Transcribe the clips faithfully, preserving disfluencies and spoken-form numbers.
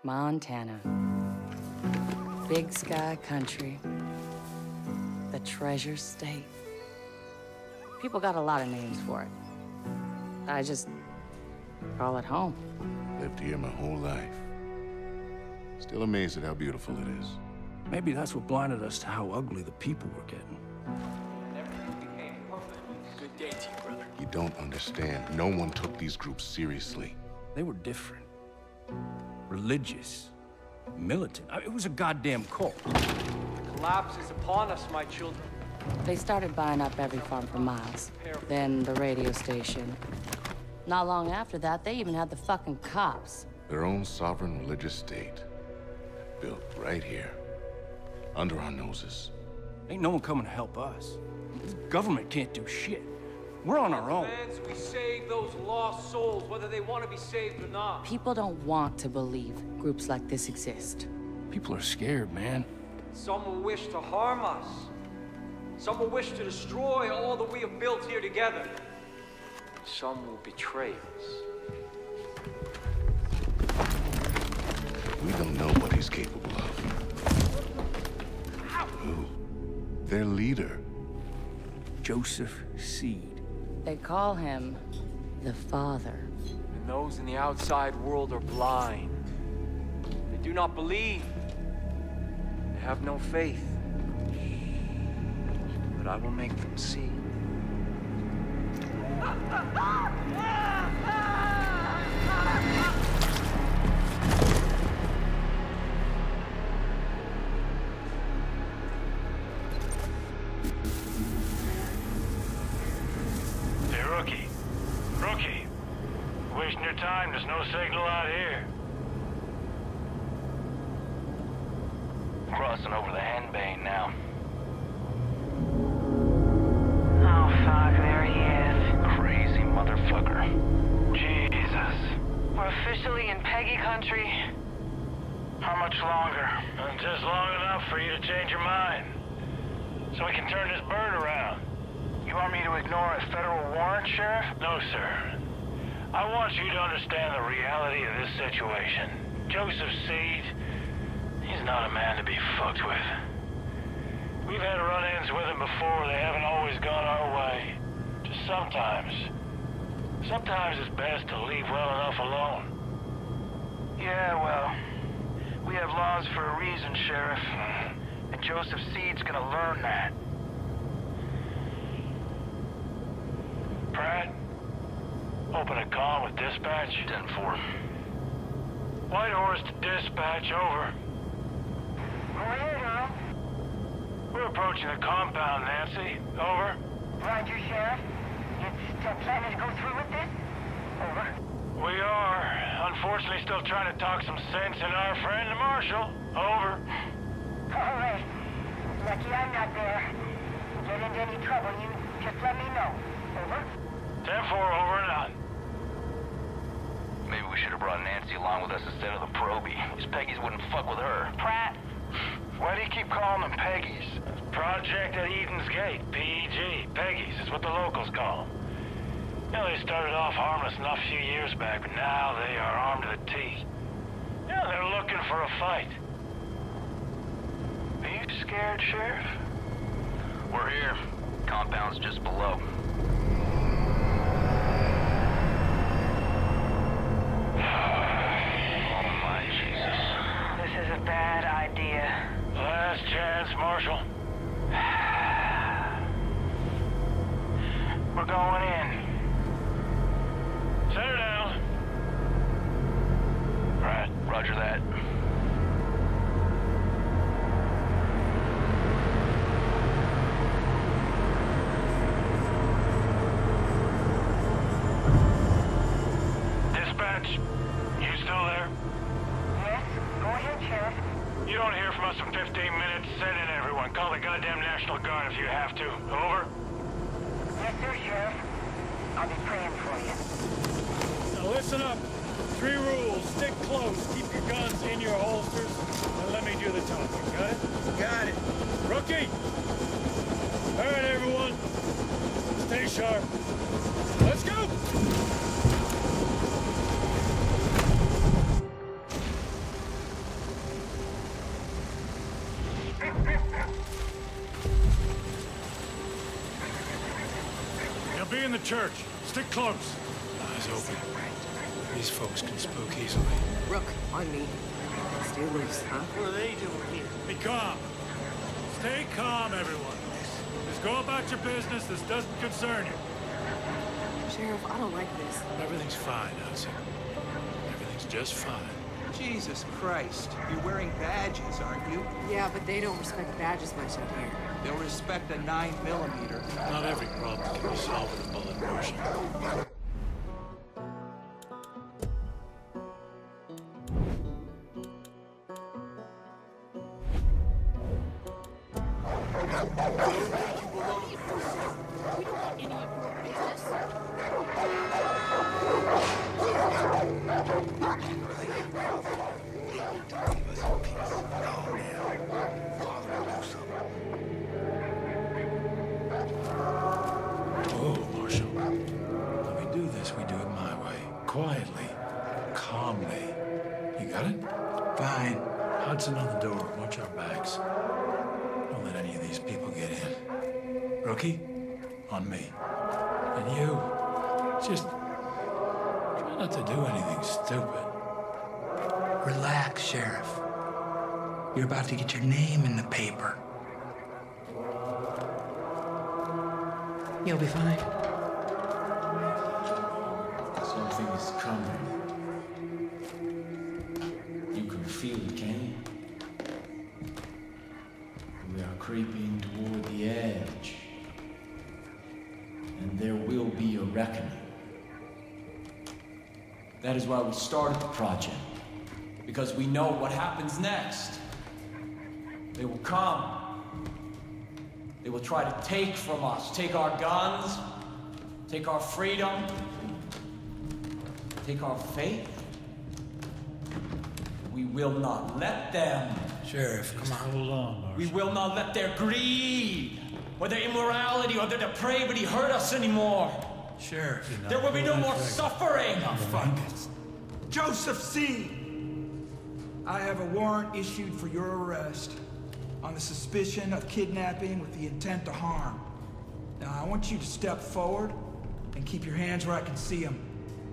Montana. Big sky country. The treasure state. People got a lot of names for it. I just call it home. Lived here my whole life. Still amazed at how beautiful it is. Maybe that's what blinded us to how ugly the people were getting. Good day to you, brother. You don't understand. No one took these groups seriously. They were different. Religious. Militant. I mean, it was a goddamn cult. The collapse is upon us, my children. They started buying up every farm for miles. Then the radio station. Not long after that, they even had the fucking cops. Their own sovereign religious state. Built right here. Under our noses. Ain't no one coming to help us. The government can't do shit. We're on our own. Fans, we save those lost souls, whether they want to be saved or not. People don't want to believe groups like this exist. People are scared, man. Some will wish to harm us. Some will wish to destroy all that we have built here together. Some will betray us. We don't know what he's capable of. Who? Their leader. Joseph Seed. They call him the Father. And those in the outside world are blind. They do not believe. They have no faith. But I will make them see. Hey, Rookie. Rookie. Wasting your time. There's no signal out here. Crossing over the Henbane now. Oh, fuck, there he is. Crazy motherfucker. Jesus. We're officially in Peggy country. How much longer? Uh, Just long enough for you to change your mind. So we can turn this bird around. You want me to ignore a federal warrant, Sheriff? No, sir. I want you to understand the reality of this situation. Joseph Seed, he's not a man to be fucked with. We've had run-ins with him before. They haven't always gone our way. Just sometimes. Sometimes it's best to leave well enough alone. Yeah, well, we have laws for a reason, Sheriff. And Joseph Seed's gonna learn that. Pratt, open a comm with dispatch. ten four. White Horse to dispatch, over. Go ahead, Earl. We're approaching the compound, Nancy. Over. Roger, Sheriff. You still planning to go through with this? Over. We are. Unfortunately, still trying to talk some sense in our friend, the Marshal. Over. All right. Lucky I'm not there. Get into any trouble, you just let me know. Over. ten four, over and out. Maybe we should have brought Nancy along with us instead of the Proby. These Peggies wouldn't fuck with her. Pratt. Why do you keep calling them Peggies? Project at Eden's Gate, P E G. Peggies is what the locals call them. You know, they started off harmless enough a few years back, but now they are armed to the teeth. Yeah, they're looking for a fight. Are you scared, Sheriff? We're here. Compound's just below. Oh my Jesus. This is a bad idea. Last chance, Marshal. We're going in. Set her down. Right, roger that. Dispatch, you still there? Yes? Go ahead, Sheriff. You don't hear from us in fifteen minutes. Send in everyone. Call the goddamn National Guard if you have to. Over. Yes, sir, Sheriff. I'll be praying for you. Now listen up. Three rules. Stick close. Keep your guns in your holsters. And let me do the talking. Got it? Got it. Rookie! All right, everyone. Stay sharp. Let's go! Stay in the church. Stick close. Eyes open. These folks can spook easily. Rook, on me. Stay loose, huh? What are they doing here? Be calm. Stay calm, everyone. Just go about your business. This doesn't concern you. Sheriff, I don't like this. Everything's fine, Hudson. Everything's just fine. Jesus Christ. You're wearing badges, aren't you? Yeah, but they don't respect badges much up here. They'll respect a nine millimeter. Not every problem can be solved with a bullet motion. Quietly, calmly. You got it? Fine. Hudson on the door. Watch our backs. Don't let any of these people get in. Rookie, on me. And you, just try not to do anything stupid. Relax, Sheriff. You're about to get your name in the paper. You'll be fine. Something is coming. You can feel it, can you? We are creeping toward the edge. And there will be a reckoning. That is why we started the project. Because we know what happens next. They will come. They will try to take from us, take our guns, take our freedom, take our faith. We will not let them. Sheriff, come on. Hold on, Marshal. We will not let their greed, or their immorality, or their depravity hurt us anymore. Sheriff. There will be no more suffering. Oh, fuck. Joseph C. I have a warrant issued for your arrest on the suspicion of kidnapping with the intent to harm. Now, I want you to step forward and keep your hands where I can see them.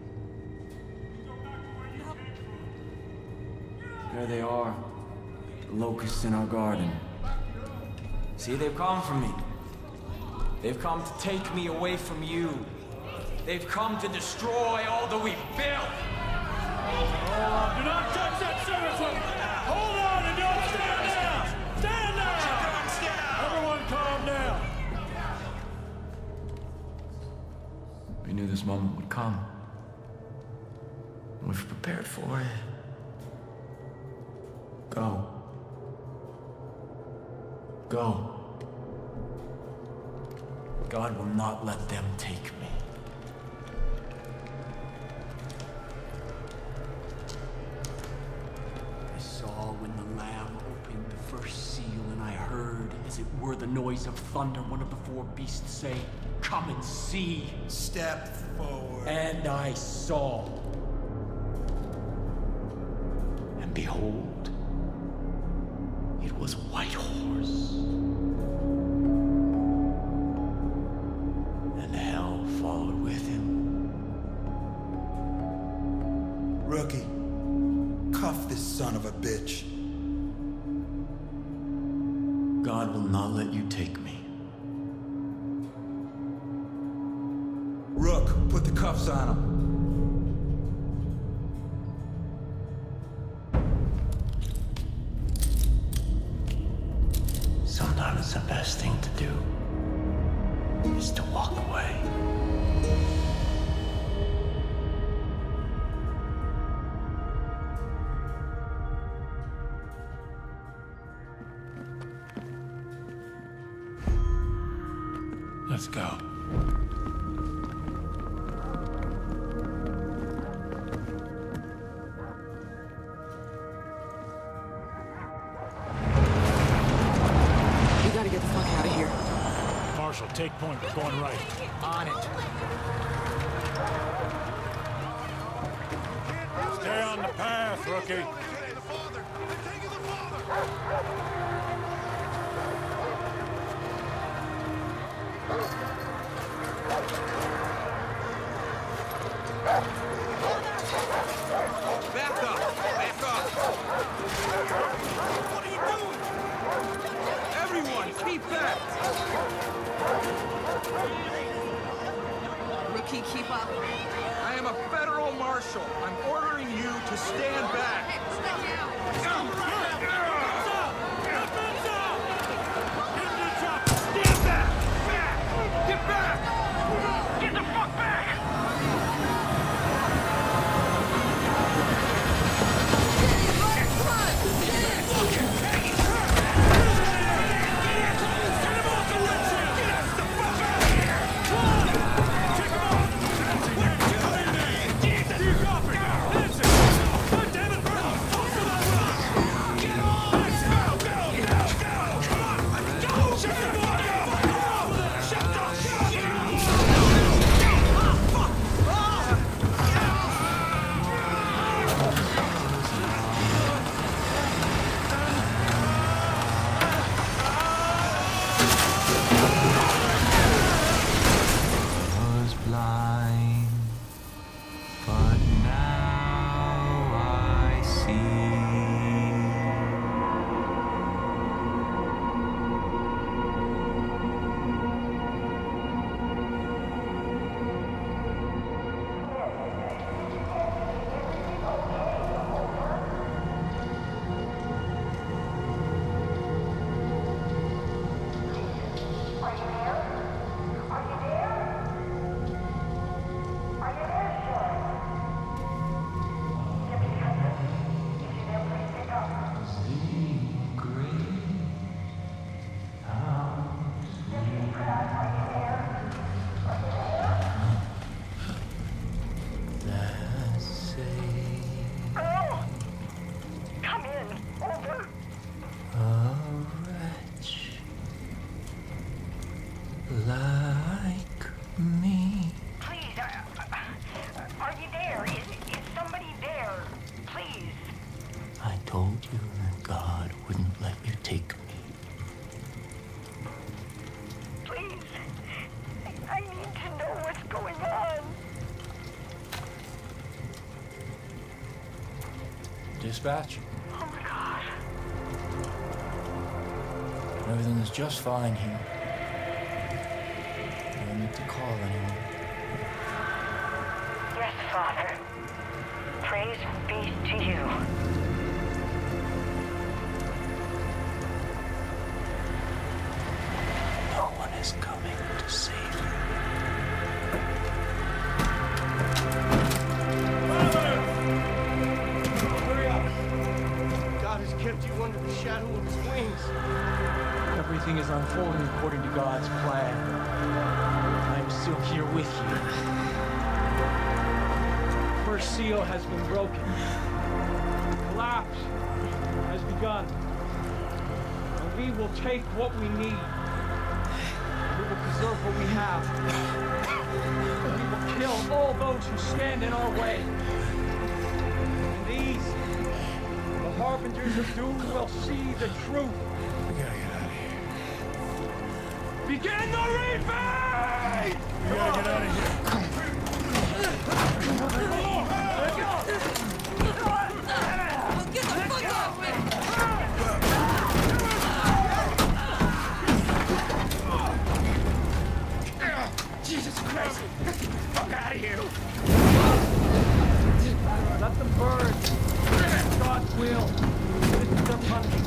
There they are, the locusts in our garden. See, they've come for me. They've come to take me away from you. They've come to destroy all that we've built. Hold on, do not touch that service weapon! Hold on and don't stand down! Stand down! Everyone calm down! We knew this moment would come. We've prepared for it. Go. Go. God will not let them take me. I saw when the Lamb opened the first seal, and I heard, as it were the noise of thunder, one of the four beasts say, "Come and see." Step forward. And I saw. And behold, it was a white horse. And hell followed with him. Rookie, cuff this son of a bitch. God will not let you take me. Rook, put the cuffs on him. Sometimes the best thing to do is to walk away. Let's go. Marshal, take point. We're going right. On it. Stay on the path, Rookie. The father. Back up! Back up! What are you doing? Everyone, keep back! Rookie, keep up. I am a federal marshal. I'm ordering you to stand back. Hey, stay down. Stand back! Back! Get back! Get the fuck back! Like me. Please, uh, uh, are you there? Is, is somebody there? Please. I told you that God wouldn't let you take me. Please. I, I need to know what's going on. Dispatch. Oh my God. Everything is just fine here. No need to call anyone. Yes, Father. Praise be to you. No one is coming to save you. Hurry up! God has kept you under the shadow of his wings. Everything is unfolding according to God's plan. I am still here with you. First seal has been broken. Collapse has begun. And we will take what we need. We will preserve what we have. We will kill all those who stand in our way. And these, the harbingers of doom, will see the truth. We gotta get out of here. Begin the reaping! We gotta get out of here. Get the fuck off me! Jesus Christ! Get the fuck out of here! Let them burn. It's God's will. This is their punishment.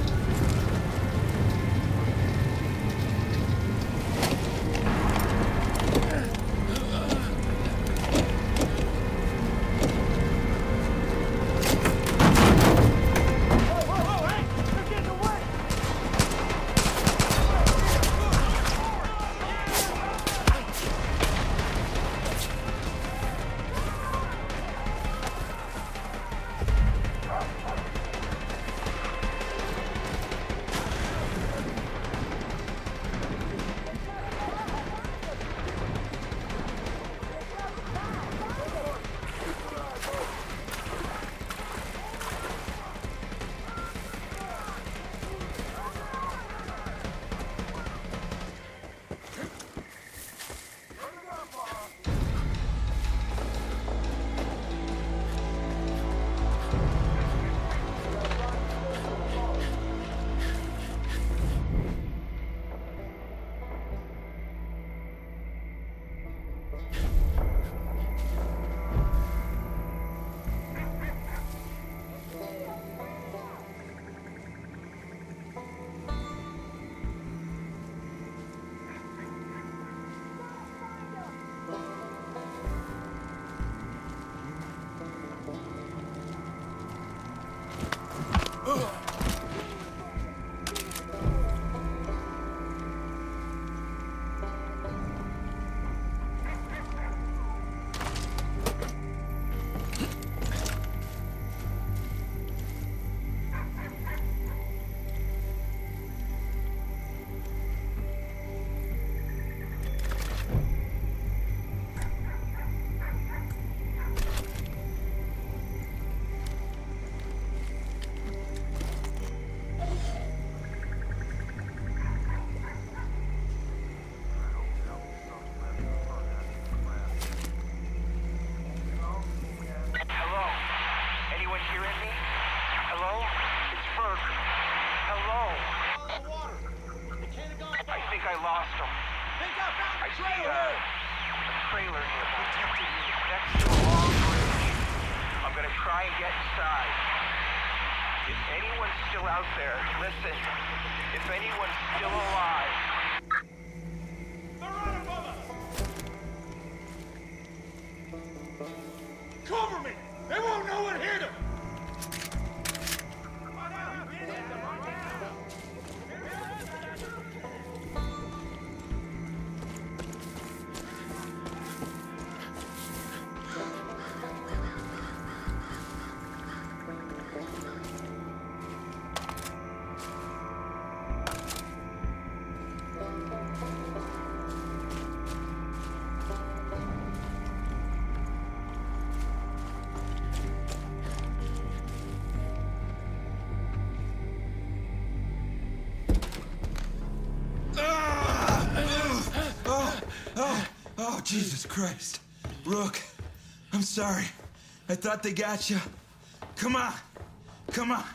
Jesus Christ. Rook, I'm sorry. I thought they got you. Come on. Come on.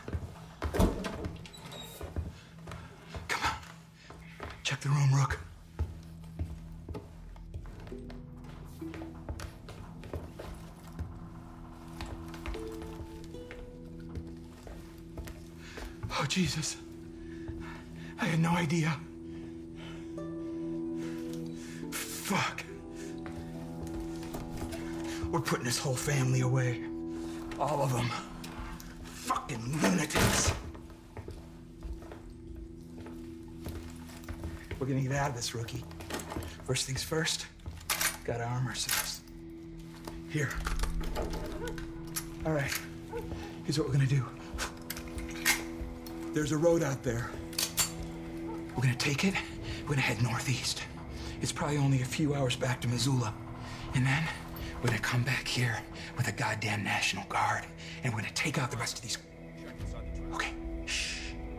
Come on. Check the room, Rook. Oh, Jesus. I had no idea. Fuck. We're putting this whole family away. All of them. Fucking lunatics. We're gonna get out of this, Rookie. First things first, gotta arm ourselves. Here. All right, here's what we're gonna do. There's a road out there. We're gonna take it, we're gonna head northeast. It's probably only a few hours back to Missoula. And then we're gonna come back here with a goddamn National Guard, and we're gonna take out the rest of these. Okay, shh.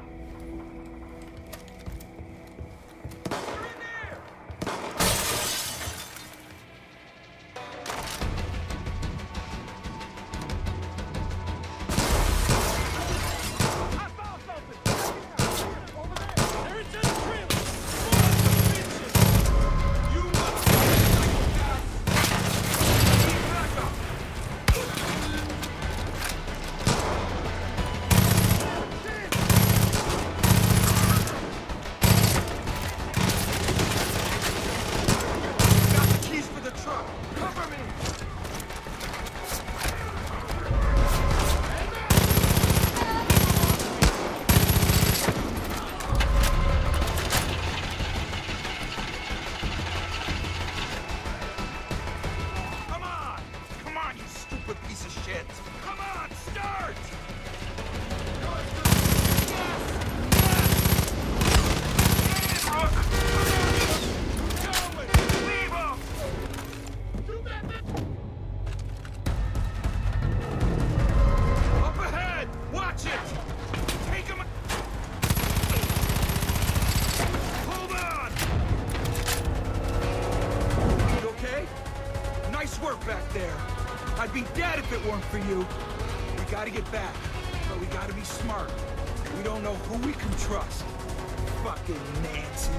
I'd be dead if it weren't for you. We gotta get back, but we gotta be smart. We don't know who we can trust. Fucking Nancy.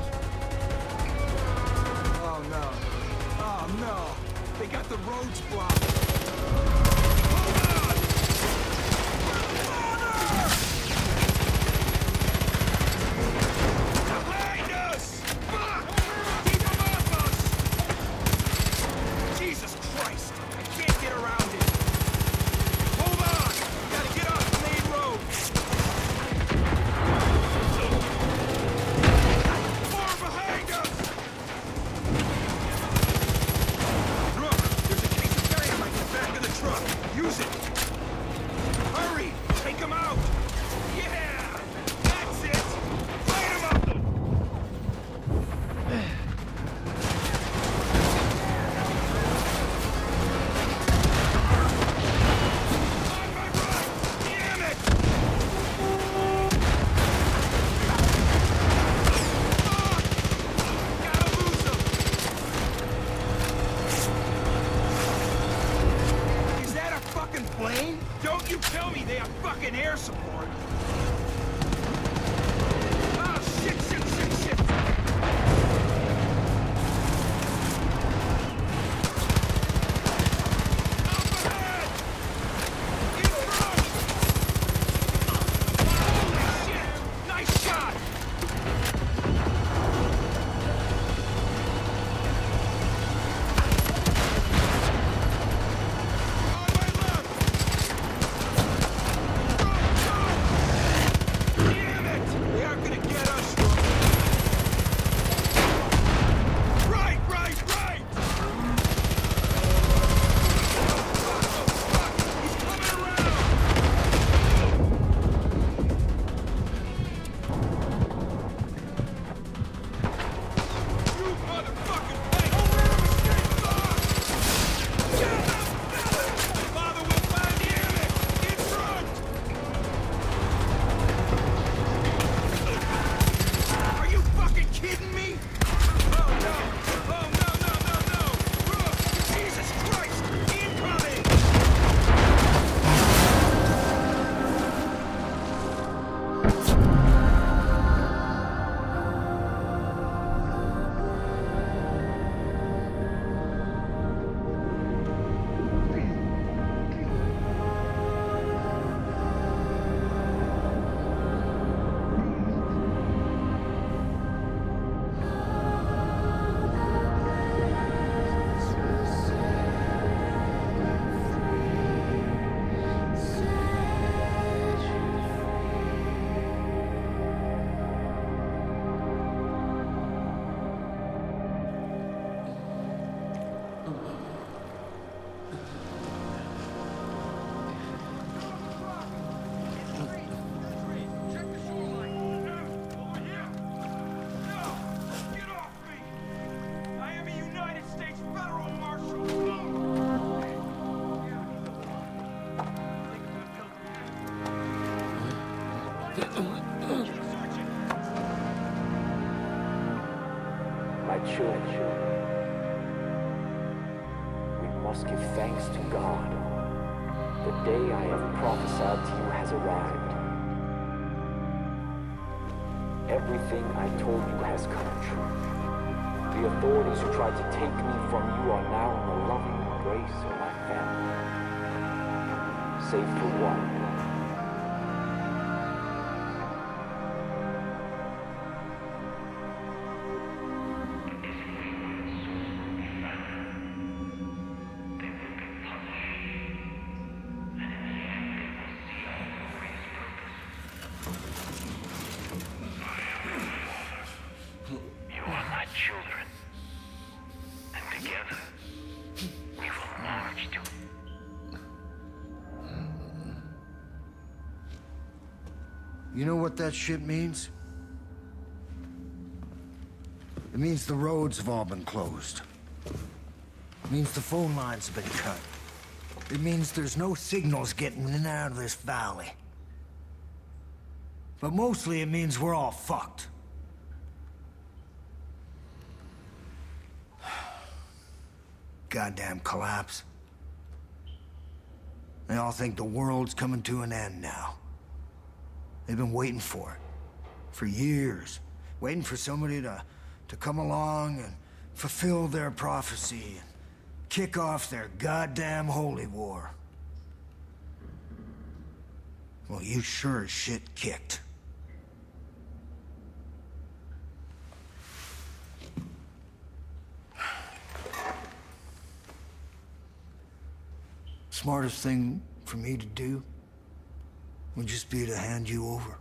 Oh no. Oh no. They got the roads blocked. Hold on! Behind us! Fuck! Keep them off us! Jesus Christ! I can't get around it. Hold on! We gotta get off the main road. support. Oh, shit, shit, shit, shit! Overhead! In front! Holy shit! Nice shot! My children, we must give thanks to God. The day I have prophesied to you has arrived. Everything I told you has come true. The authorities who tried to take me from you are now in the loving embrace of my family. Save for one. You know what that shit means? It means the roads have all been closed. It means the phone lines have been cut. It means there's no signals getting in and out of this valley. But mostly it means we're all fucked. Goddamn collapse. They all think the world's coming to an end now. They've been waiting for it. For years. Waiting for somebody to, to come along and fulfill their prophecy and kick off their goddamn holy war. Well, you sure as shit kicked. Smartest thing for me to do would just be to hand you over.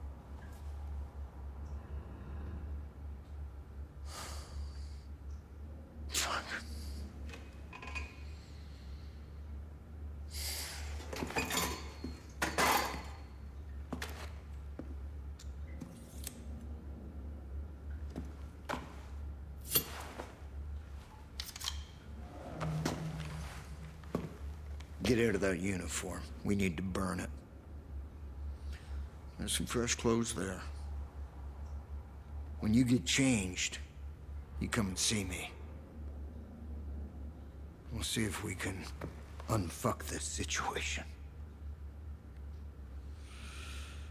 Fuck. Get out of that uniform. We need to burn it. There's some fresh clothes there. When you get changed, you come and see me. We'll see if we can unfuck this situation.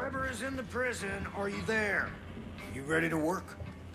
Whoever is in the prison, are you there? You ready to work?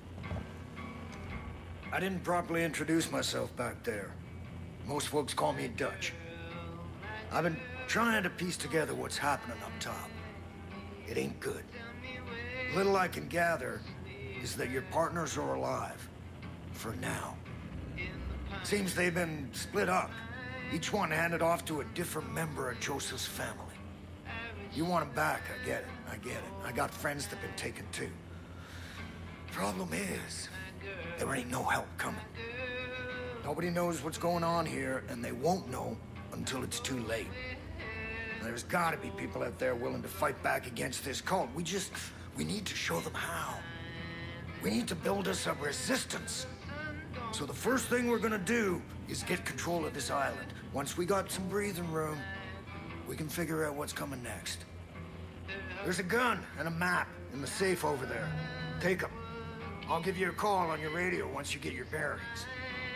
I didn't properly introduce myself back there. Most folks call me Dutch. I've been trying to piece together what's happening up top. It ain't good. Little I can gather is that your partners are alive. For now. Seems they've been split up. Each one handed off to a different member of Joseph's family. You want them back, I get it, I get it. I got friends that've been taken too. Problem is, there ain't no help coming. Nobody knows what's going on here, and they won't know until it's too late. There's gotta be people out there willing to fight back against this cult. We just, we need to show them how. We need to build us a resistance. So the first thing we're gonna do is get control of this island. Once we got some breathing room, we can figure out what's coming next. There's a gun and a map in the safe over there. Take them. I'll give you a call on your radio once you get your bearings.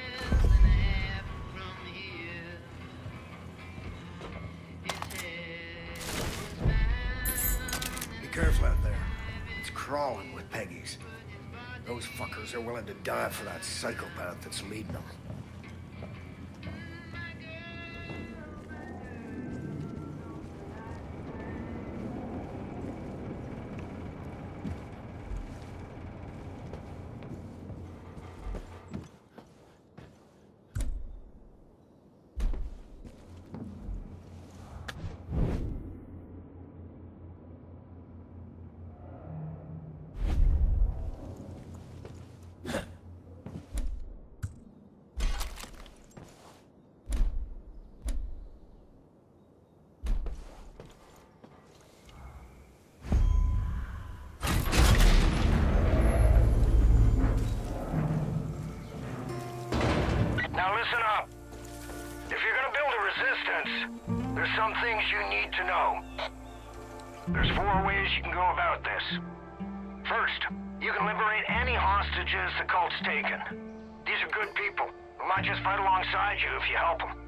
Be careful out there. It's crawling with Peggies. Those fuckers are willing to die for that psychopath that's leading them. Now listen up. If you're gonna build a resistance, there's some things you need to know. There's four ways you can go about this. First, you can liberate any hostages the cult's taken. These are good people who might just fight alongside you if you help them.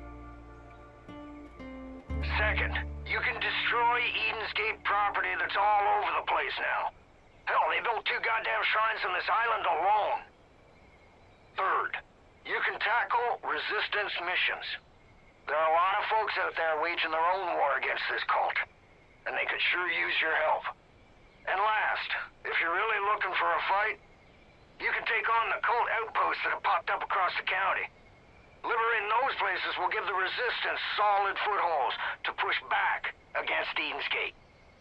Second, you can destroy Eden's Gate property that's all over the place now. Hell, they built two goddamn shrines on this island alone. Third, you can tackle resistance missions. There are a lot of folks out there waging their own war against this cult, and they could sure use your help. And last, if you're really looking for a fight, you can take on the cult outposts that have popped up across the county. Liberating those places will give the resistance solid footholds to push back against Eden's Gate.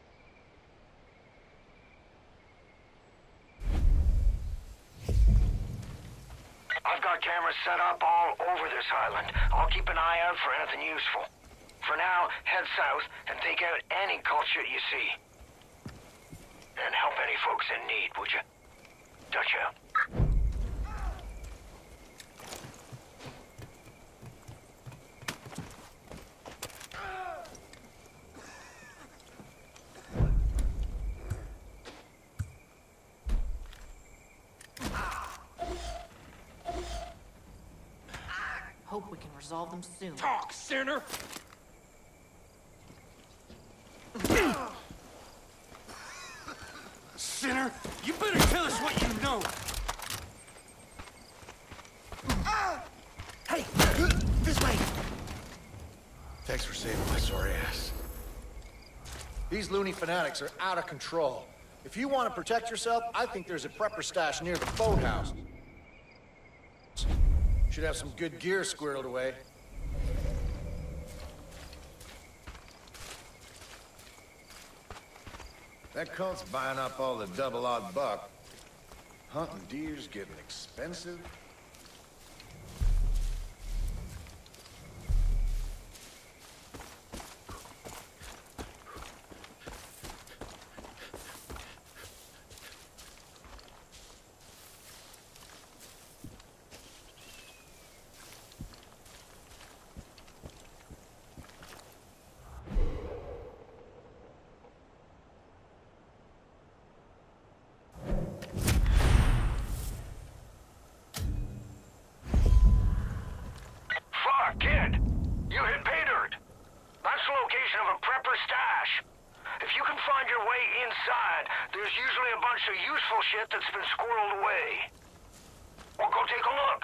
I've got cameras set up all over this island. I'll keep an eye out for anything useful. For now, head south and take out any cult shit you see. And help any folks in need, would you? Dutch out. Hope we can resolve them soon. Talk, sinner! Sinner, you better tell us what you know! Hey! This way! Thanks for saving my sorry ass. These loony fanatics are out of control. If you want to protect yourself, I think there's a prepper stash near the boathouse. Should have some good gear squirreled away. That cult's buying up all the double-odd buck. Hunting deer's getting expensive. you can find your way inside, there's usually a bunch of useful shit that's been squirreled away. Or go take a look.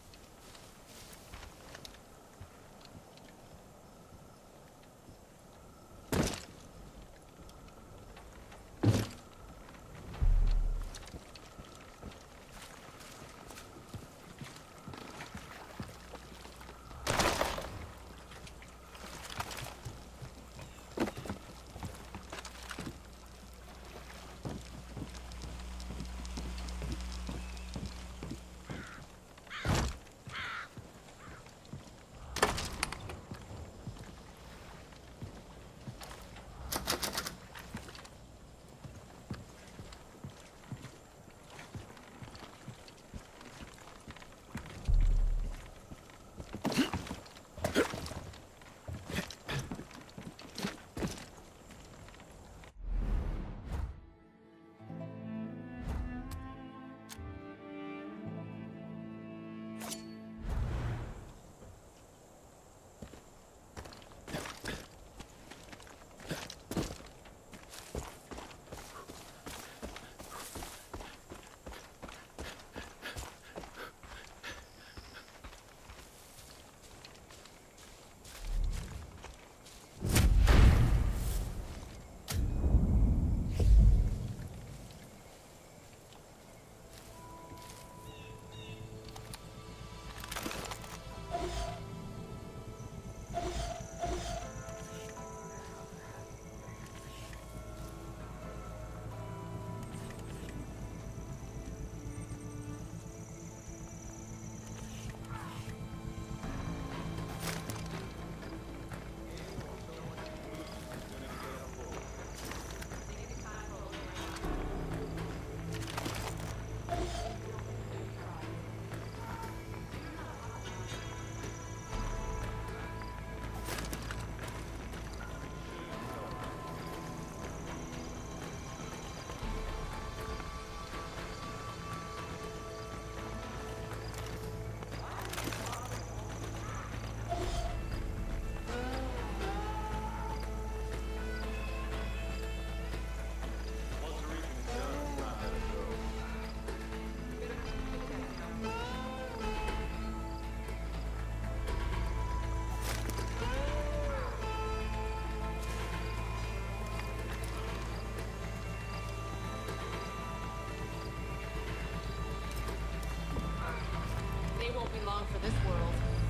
Long for this world.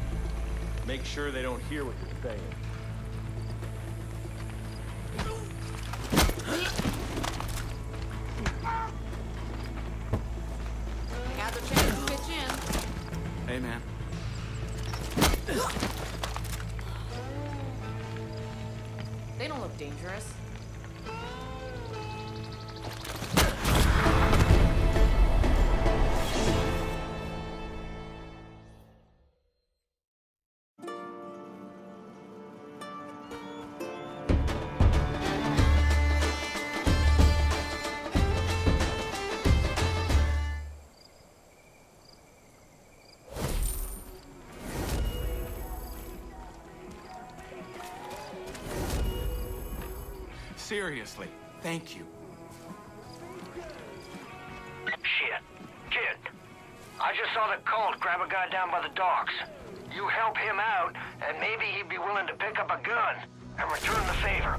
Make sure they don't hear what you're saying. I got the chance to pitch in. Hey, man. They don't look dangerous. Seriously, thank you. Shit. Kid, I just saw the cult grab a guy down by the docks. You help him out, and maybe he'd be willing to pick up a gun and return the favor.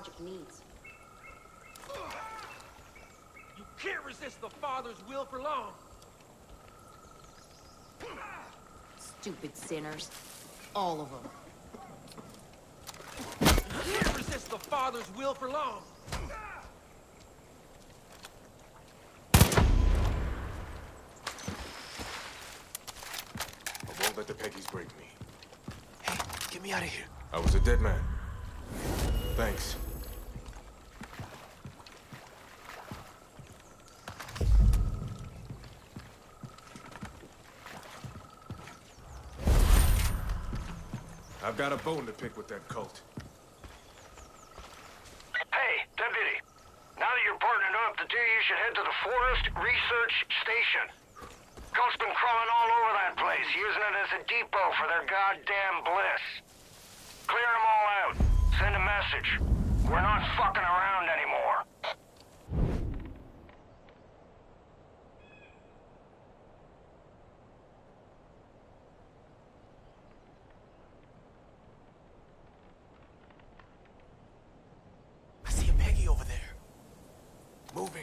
project needs. You can't resist the Father's will for long. Stupid sinners. All of them. You can't resist the Father's will for long. I won't let the Peggies break me. Hey, get me out of here. I was a dead man. Thanks. I've got a bone to pick with that cult. Hey, Deputy. Now that you're partnered up, the two of you should head to the Forest Research Station. Cult's been crawling all over that place, using it as a depot for their goddamn bliss. Clear them all out. Send a message. We're not fucking around anymore. I see a Peggy over there. Moving.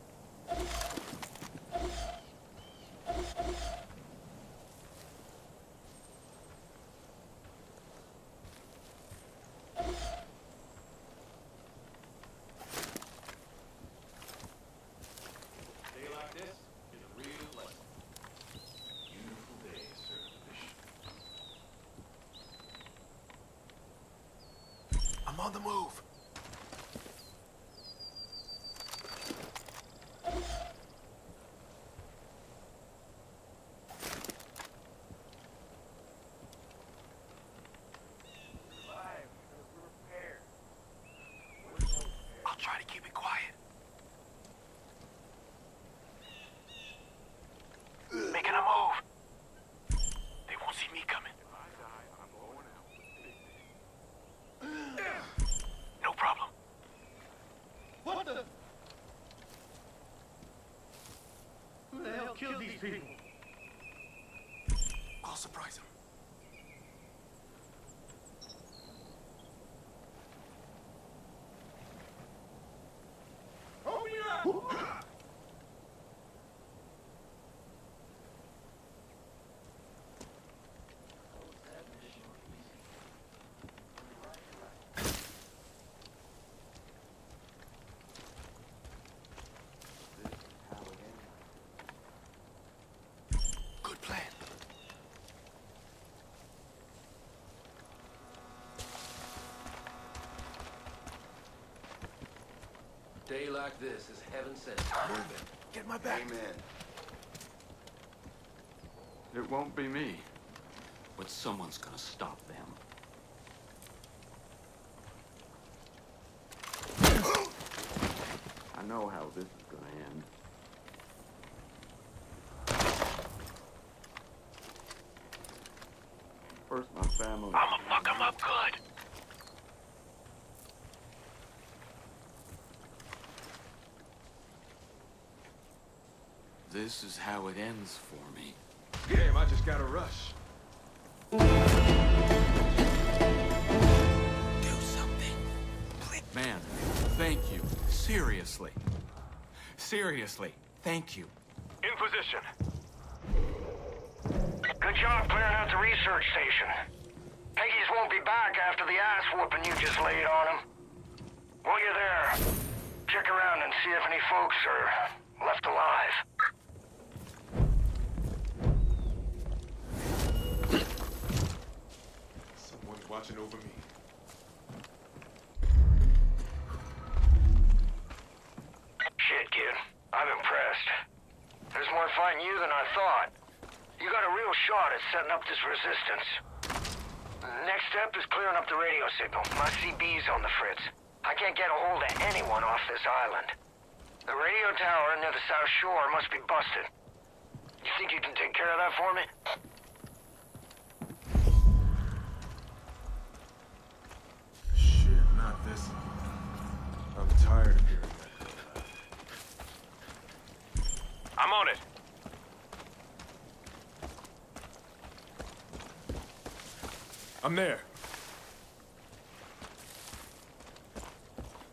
I'm on the move. I'll try to keep it quiet. Making a move. They won't see me coming. No problem. What the? Who the hell killed these people? I'll surprise him. Open your eyes! Good plan. Day like this is heaven sent. Move it. Get my back. Amen. It won't be me, but someone's gonna stop them. I know how this is gonna end. First, my family. I'ma fuck him up good. This is how it ends for me. Damn, I just got a rush. Do something. Please. Man, thank you. Seriously. Seriously, thank you. In position. Good job clearing out the research station. Peggies won't be back after the ass whooping you just laid on them. While you're there, check around and see if any folks are left alive. Someone's watching over me. Shit, kid. I'm impressed. There's more fighting you than I thought. You got a real shot at setting up this resistance. Next step is clearing up the radio signal. My C B's on the fritz. I can't get a hold of anyone off this island. The radio tower near the South Shore must be busted. You think you can take care of that for me? Shit, not this. I'm tired of hearing that. I'm on it. I'm there.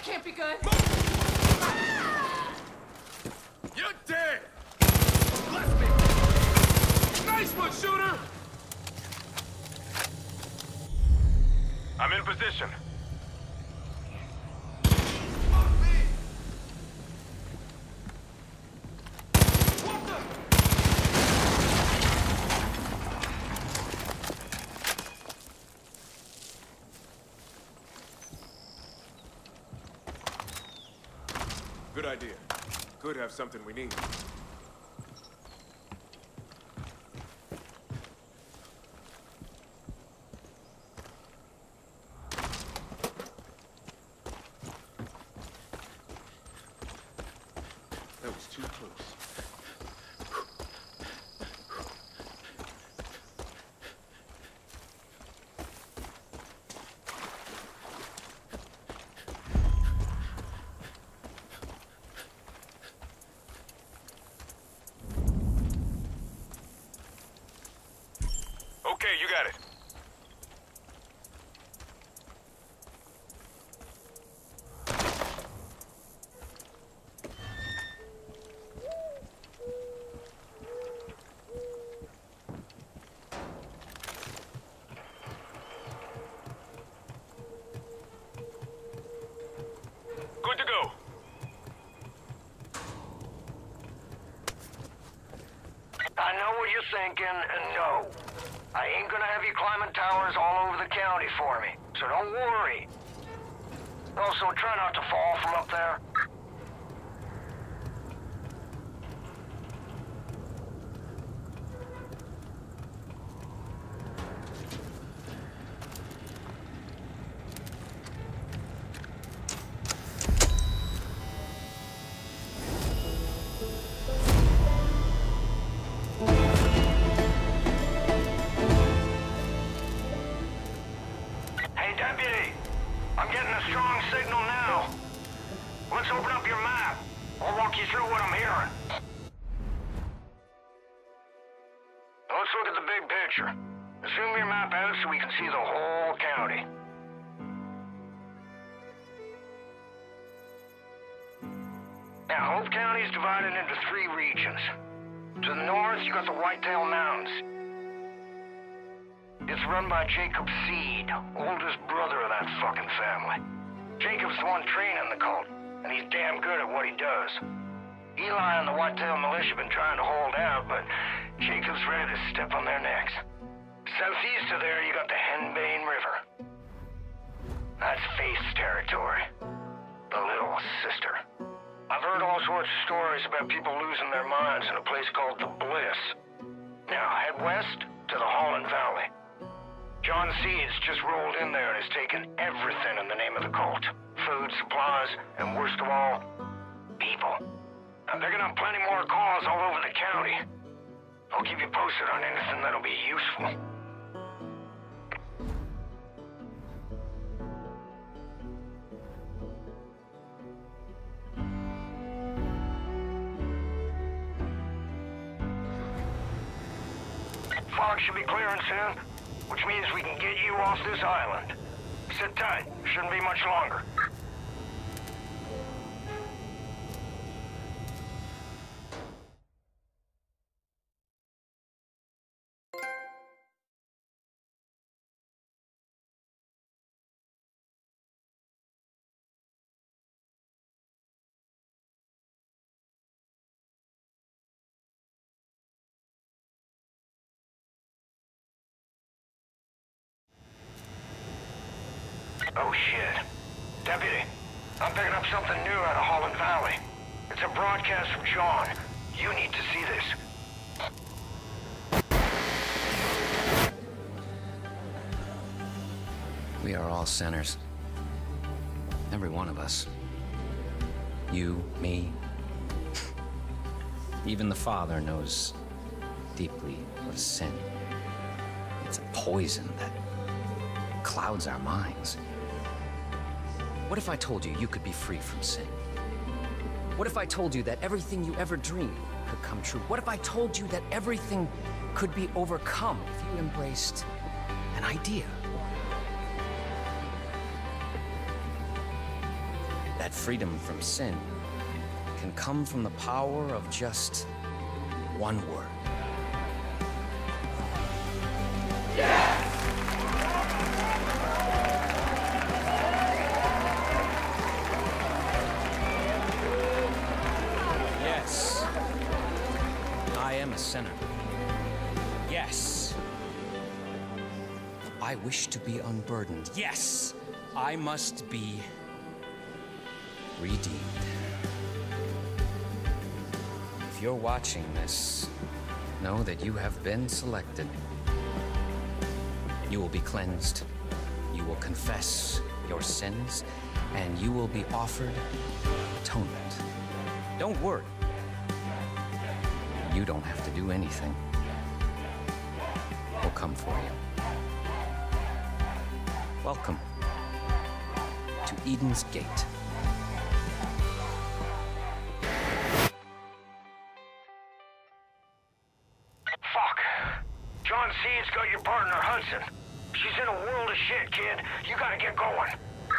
That can't be good. You're dead! Bless me! Nice one, shooter! I'm in position. Good idea. Could have something we need. That was too close. Okay, you got it. Good to go. I know what you're thinking, and no. I ain't gonna have you climbing towers all over the county for me, so don't worry. Also, try not to fall from up there. Let's look at the big picture. Zoom your map out so we can see the whole county. Now, Hope County is divided into three regions. To the north, you got the Whitetail Mountains. It's run by Jacob Seed, oldest brother of that fucking family. Jacob's the one training the cult, and he's damn good at what he does. Eli and the Whitetail Militia have been trying to hold out, but Jacob's ready to step on their necks. Southeast of there, you got the Henbane River. That's Faith's territory. The Little Sister. I've heard all sorts of stories about people losing their minds in a place called the Bliss. Now, head west to the Holland Valley. John Seeds just rolled in there and has taken everything in the name of the cult. Food, supplies, and worst of all, people. Now, they're gonna have plenty more calls all over the county. I'll keep you posted on anything that'll be useful. Fog should be clearing soon, which means we can get you off this island. Sit tight. Shouldn't be much longer. Oh, shit. Deputy, I'm picking up something new out of Holland Valley. It's a broadcast from John. You need to see this. We are all sinners. Every one of us. You, me. Even the Father knows deeply what is sin. It's a poison that clouds our minds. What if I told you you could be free from sin? What if I told you that everything you ever dreamed could come true? What if I told you that everything could be overcome if you embraced an idea? that freedom from sin can come from the power of just one word. Yes! Yes. I am a sinner. Yes. I wish to be unburdened. Yes. I must be redeemed. If you're watching this, know that you have been selected. You will be cleansed. You will confess your sins, and you will be offered atonement. Don't worry. You don't have to do anything. We'll come for you. Welcome to Eden's Gate. Fuck. John C's got your partner, Hudson. She's in a world of shit, kid. You gotta get going.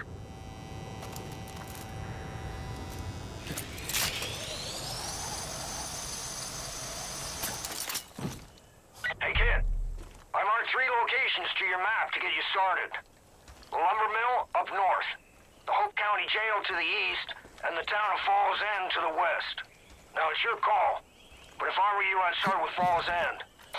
Hey, kid. I marked three locations to your map to get you started. The lumber mill up north, the Hope County Jail to the east, and the town of Falls End to the west. Now, it's your call, but if I were you, I'd start with Falls End.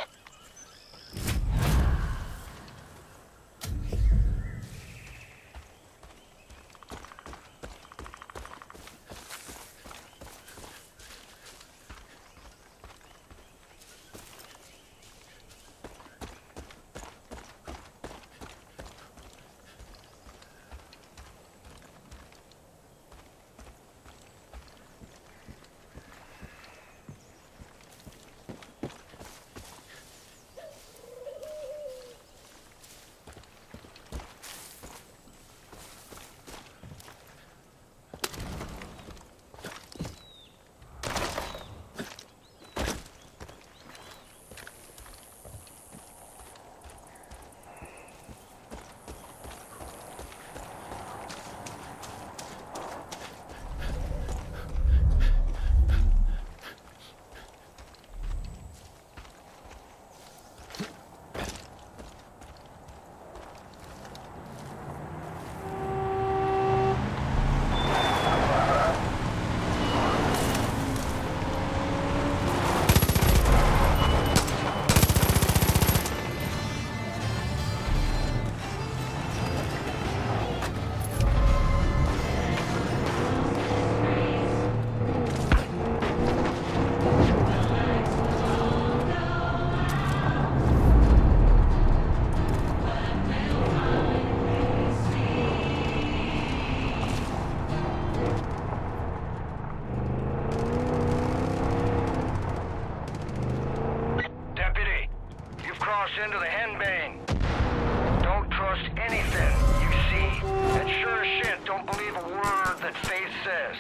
Into the henbane. Don't trust anything you see, and sure as shit, don't believe a word that Faith says.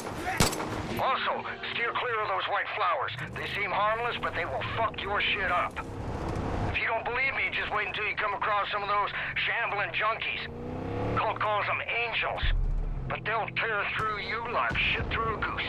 Also, steer clear of those white flowers. They seem harmless, but they will fuck your shit up. If you don't believe me, just wait until you come across some of those shambling junkies. Cult calls them angels, but they'll tear through you like shit through a goose.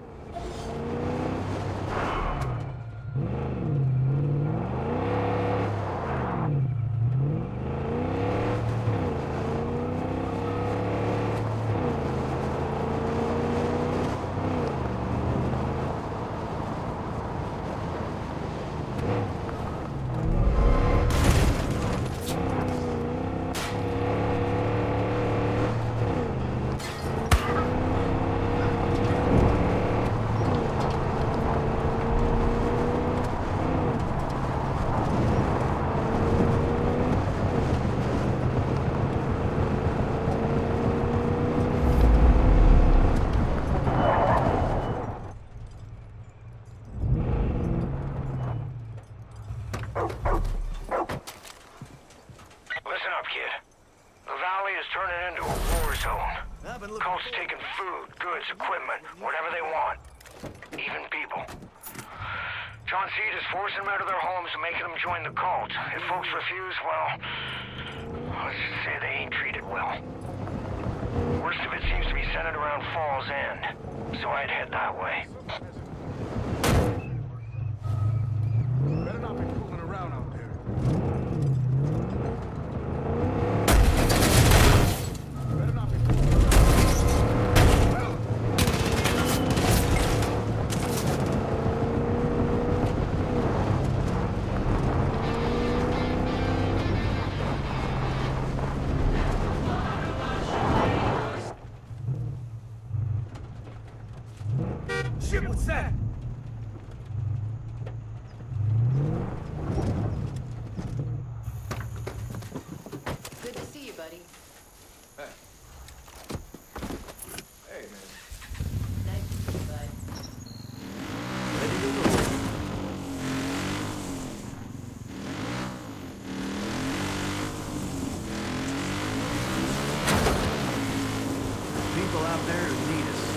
Cults taking food, goods, equipment, whatever they want. Even people. John Seed is forcing them out of their homes and making them join the cult. If folks refuse, well, let's just say they ain't treated well. Worst of it seems to be centered around Falls End, so I'd head that way. Better not be fooling around out there. Better not be fooling around. Shit, what's that? Good to see you, buddy. Hey. Hey, man. Nice to see you, bud. Ready to go. People out there who need us.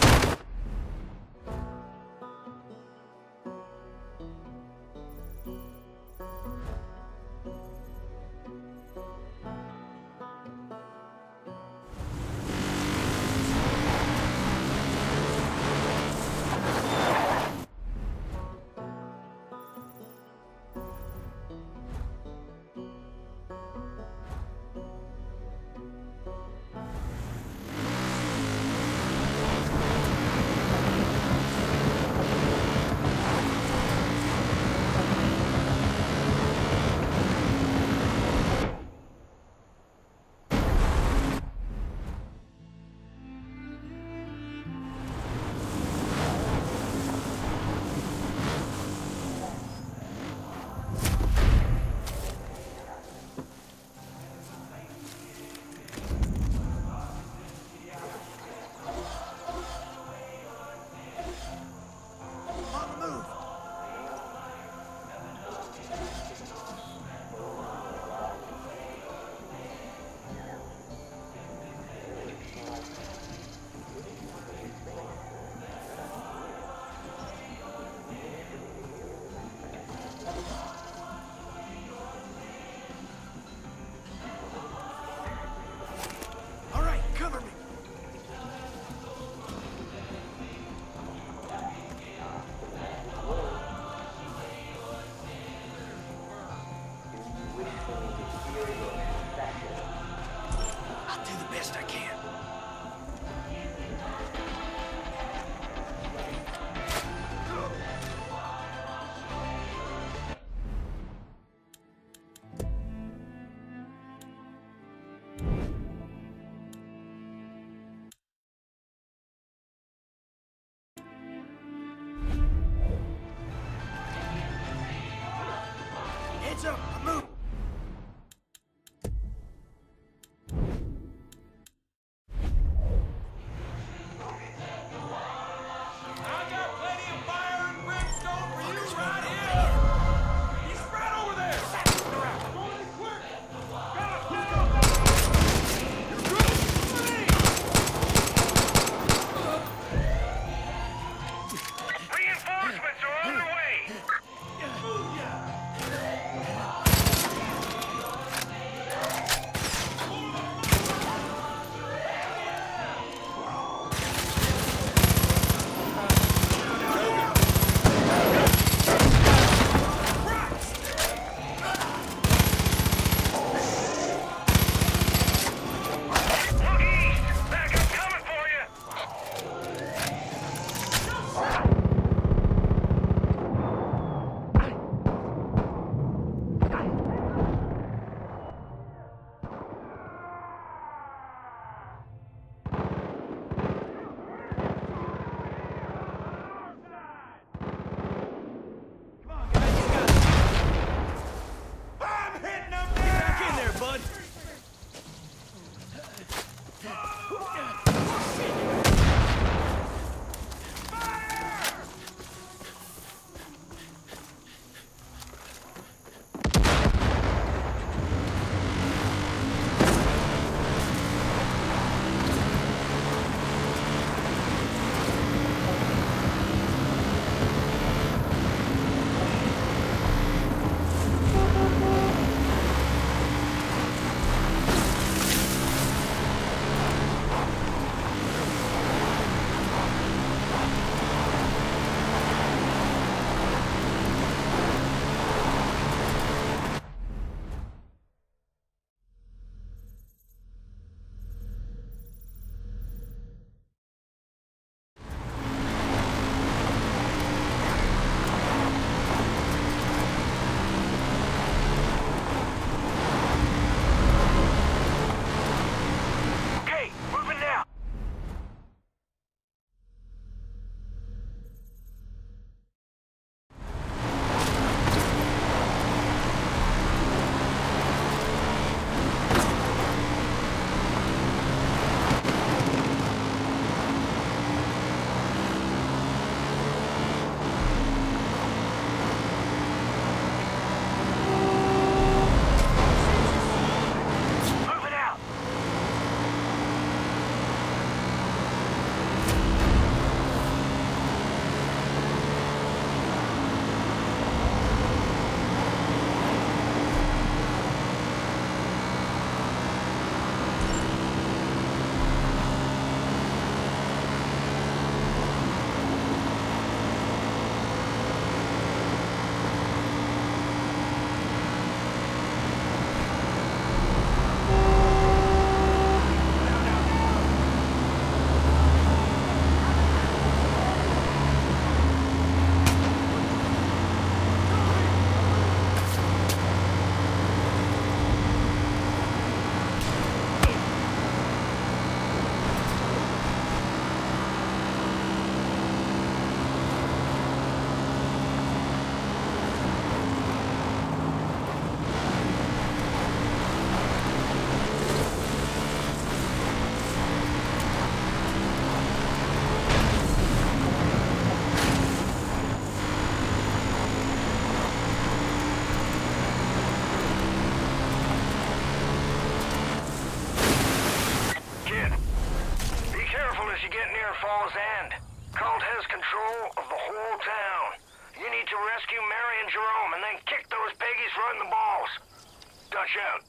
kid. Be careful as you get near Fall's End. Cult has control of the whole town. You need to rescue Mary and Jerome and then kick those Peggies right in the balls. Dutch out.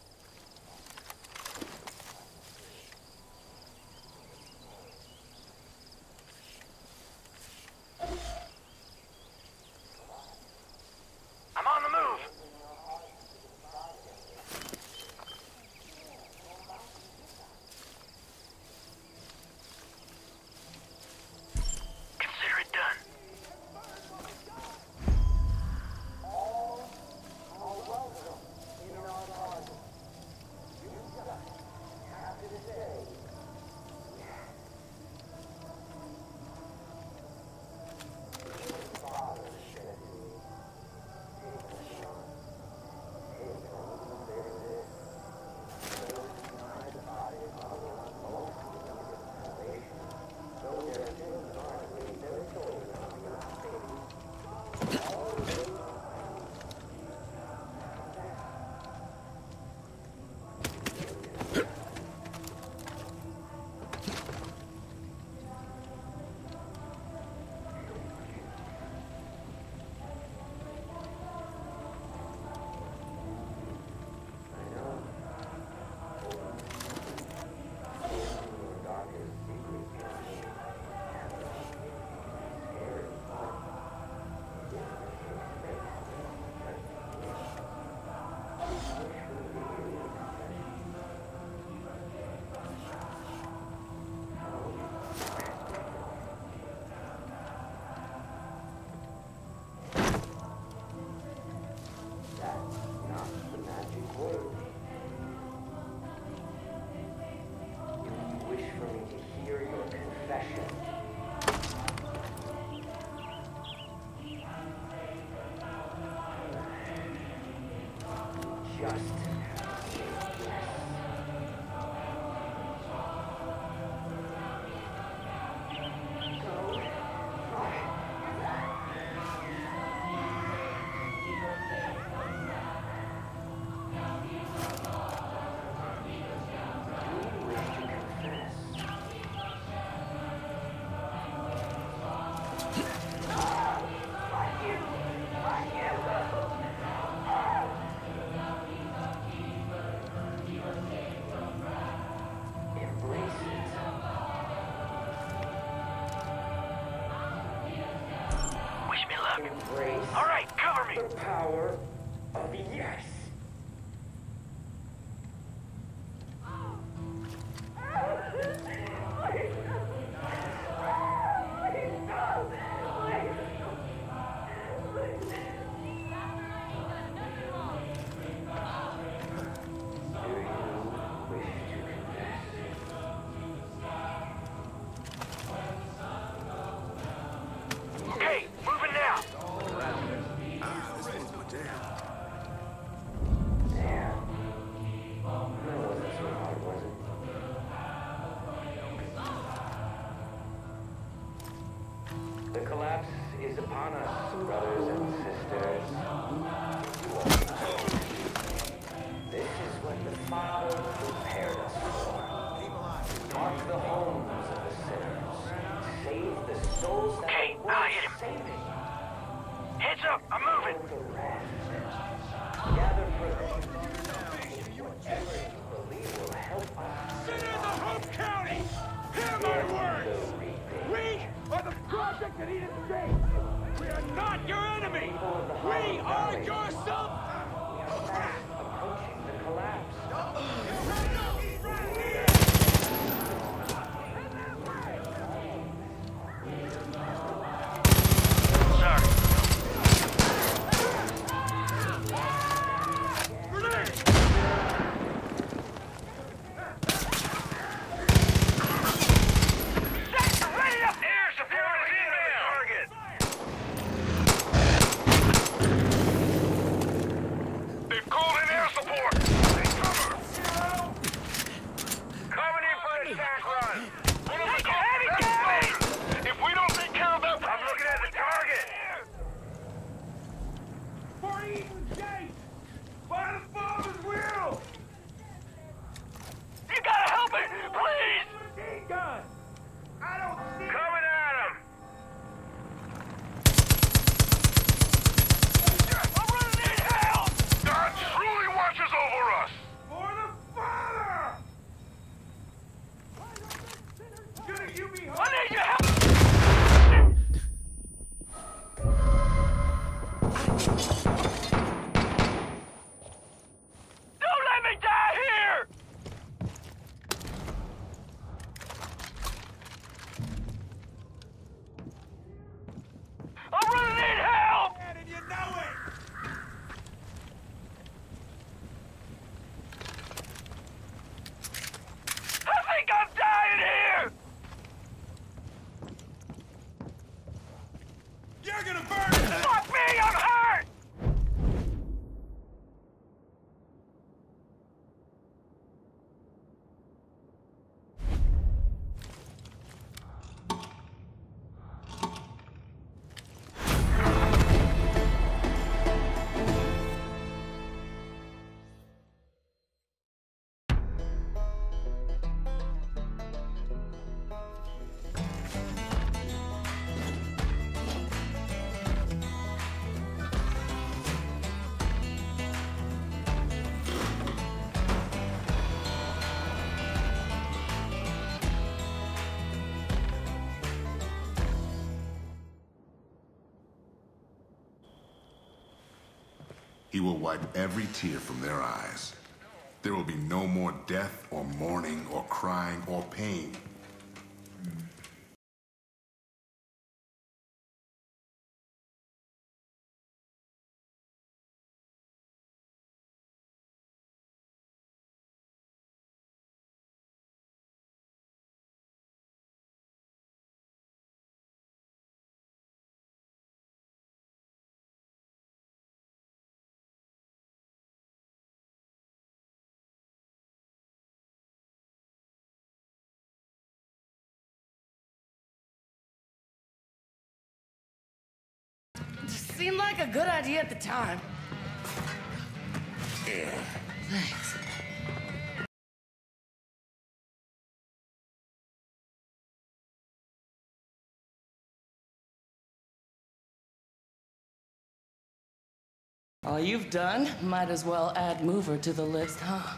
I'm on the move. Consider it done. All right, cover me. The power of yes. Okay, moving now. The collapse is upon us, brothers and sisters. This is what the Father prepared us for. Mark the homes of the sinners. Save the souls that Okay, are I'll worth hit him. saving. Heads up, I'm moving. The rest. Gather for whatever you believe will help us. Sit in the home county! Hear my words! We are the project that Eden State! We are not your enemy! We are your self! We are fast approaching the collapse. They've called He will wipe every tear from their eyes. There will be no more death or mourning or crying or pain. Seemed like a good idea at the time. Yeah. Thanks. All you've done, might as well add Mover to the list, huh?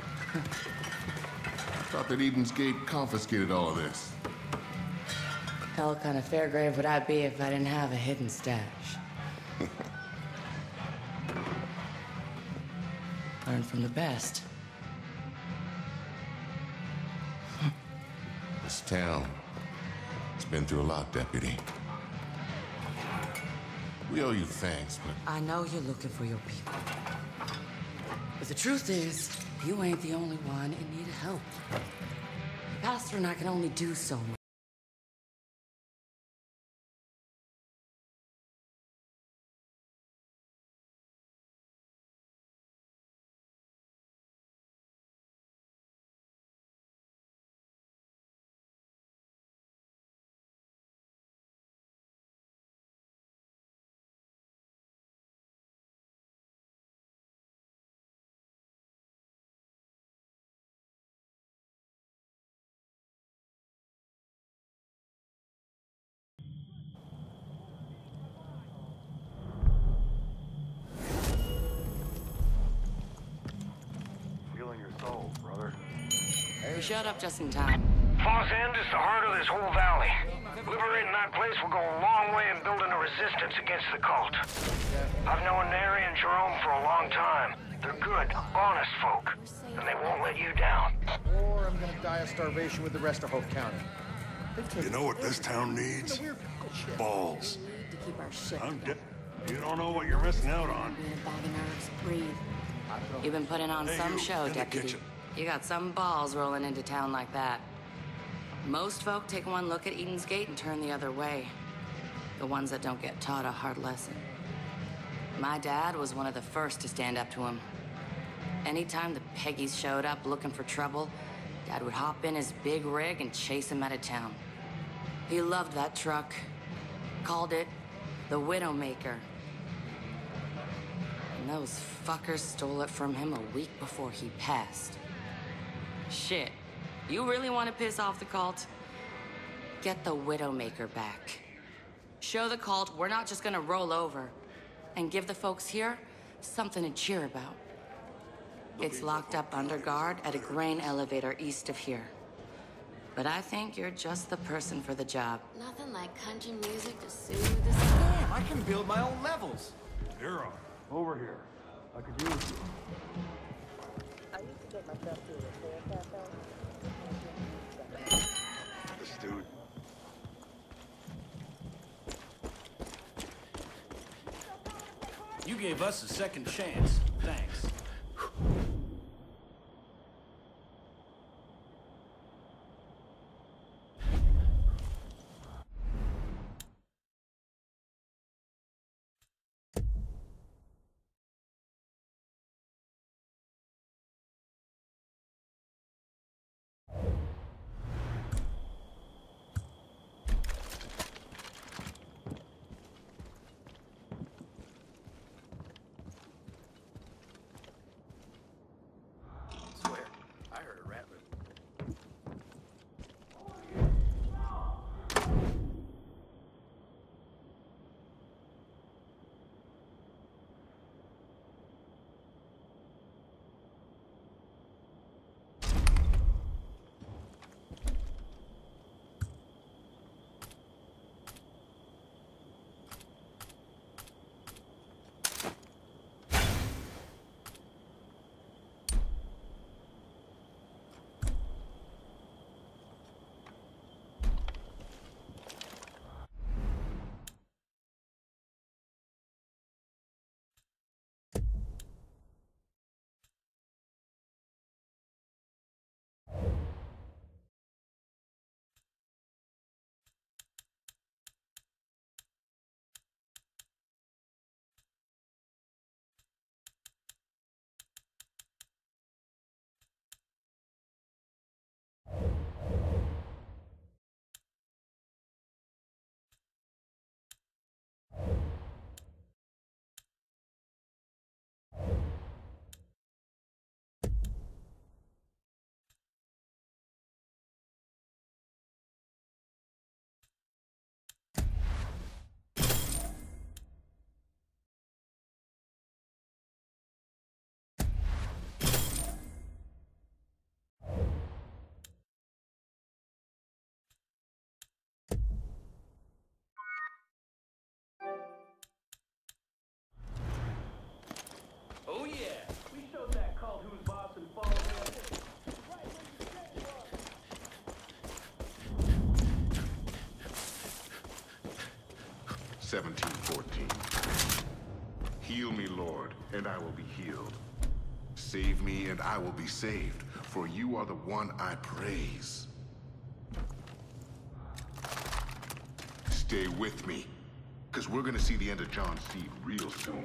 Thought that Eden's Gate confiscated all of this. Hell kind of fair grave would I be if I didn't have a hidden stash. Learn from the best. This town, it's been through a lot, Deputy. We owe you thanks, but... I know you're looking for your people. But the truth is, you ain't the only one in need of help. Pastor and I can only do so much. You showed up just in time. Falls End is the heart of this whole valley. Liberating that place will go a long way in building a resistance against the cult. I've known Neri and Jerome for a long time. They're good, honest folk, and they won't let you down. Or I'm gonna die of starvation with the rest of Hope County. You know what this town needs? Balls. To keep our shit I'm together. You don't know what you're missing out on. Being a bag of nerves. Breathe. You've been putting on Hey, some you, show, in the Deputy. kitchen. You got some balls rolling into town like that. Most folk take one look at Eden's Gate and turn the other way. The ones that don't get taught a hard lesson. My dad was one of the first to stand up to him. Anytime the Peggies showed up looking for trouble, Dad would hop in his big rig and chase him out of town. He loved that truck. Called it the Widowmaker. And those fuckers stole it from him a week before he passed. Shit. You really want to piss off the cult? Get the Widowmaker back. Show the cult we're not just gonna roll over. And give the folks here something to cheer about. It's locked up under guard at a grain elevator east of here. But I think you're just the person for the job. Nothing like country music to soothe the soul. Damn, I can build my own levels. Hero, over here. I could use you. I used to take myself to a repair cafe. This dude. You gave us a second chance. Thanks. seventeen fourteen. Heal me, Lord, and I will be healed. Save me, and I will be saved, for you are the one I praise. Stay with me, because we're gonna see the end of John Seed real soon.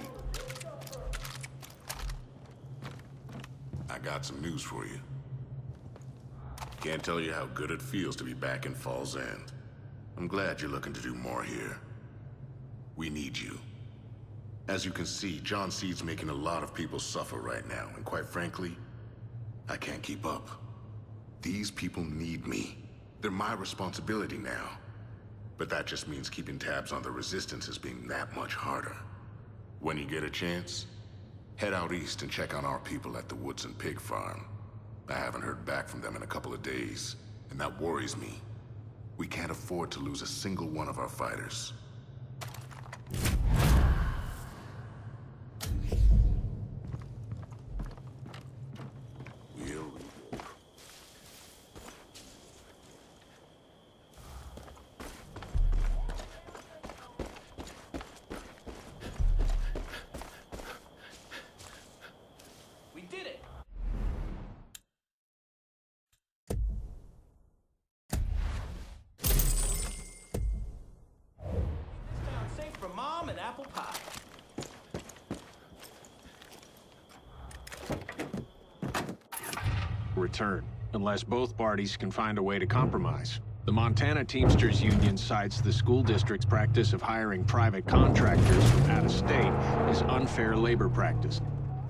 I got some news for you. Can't tell you how good it feels to be back in Falls End. I'm glad you're looking to do more here. We need you. As you can see, John Seed's making a lot of people suffer right now, and quite frankly, I can't keep up. These people need me. They're my responsibility now. But that just means keeping tabs on the Resistance is being that much harder. When you get a chance, head out east and check on our people at the Woodson Pig Farm. I haven't heard back from them in a couple of days, and that worries me. We can't afford to lose a single one of our fighters. Apple pie. Return, unless both parties can find a way to compromise. The Montana Teamsters Union cites the school district's practice of hiring private contractors from out of state as unfair labor practice.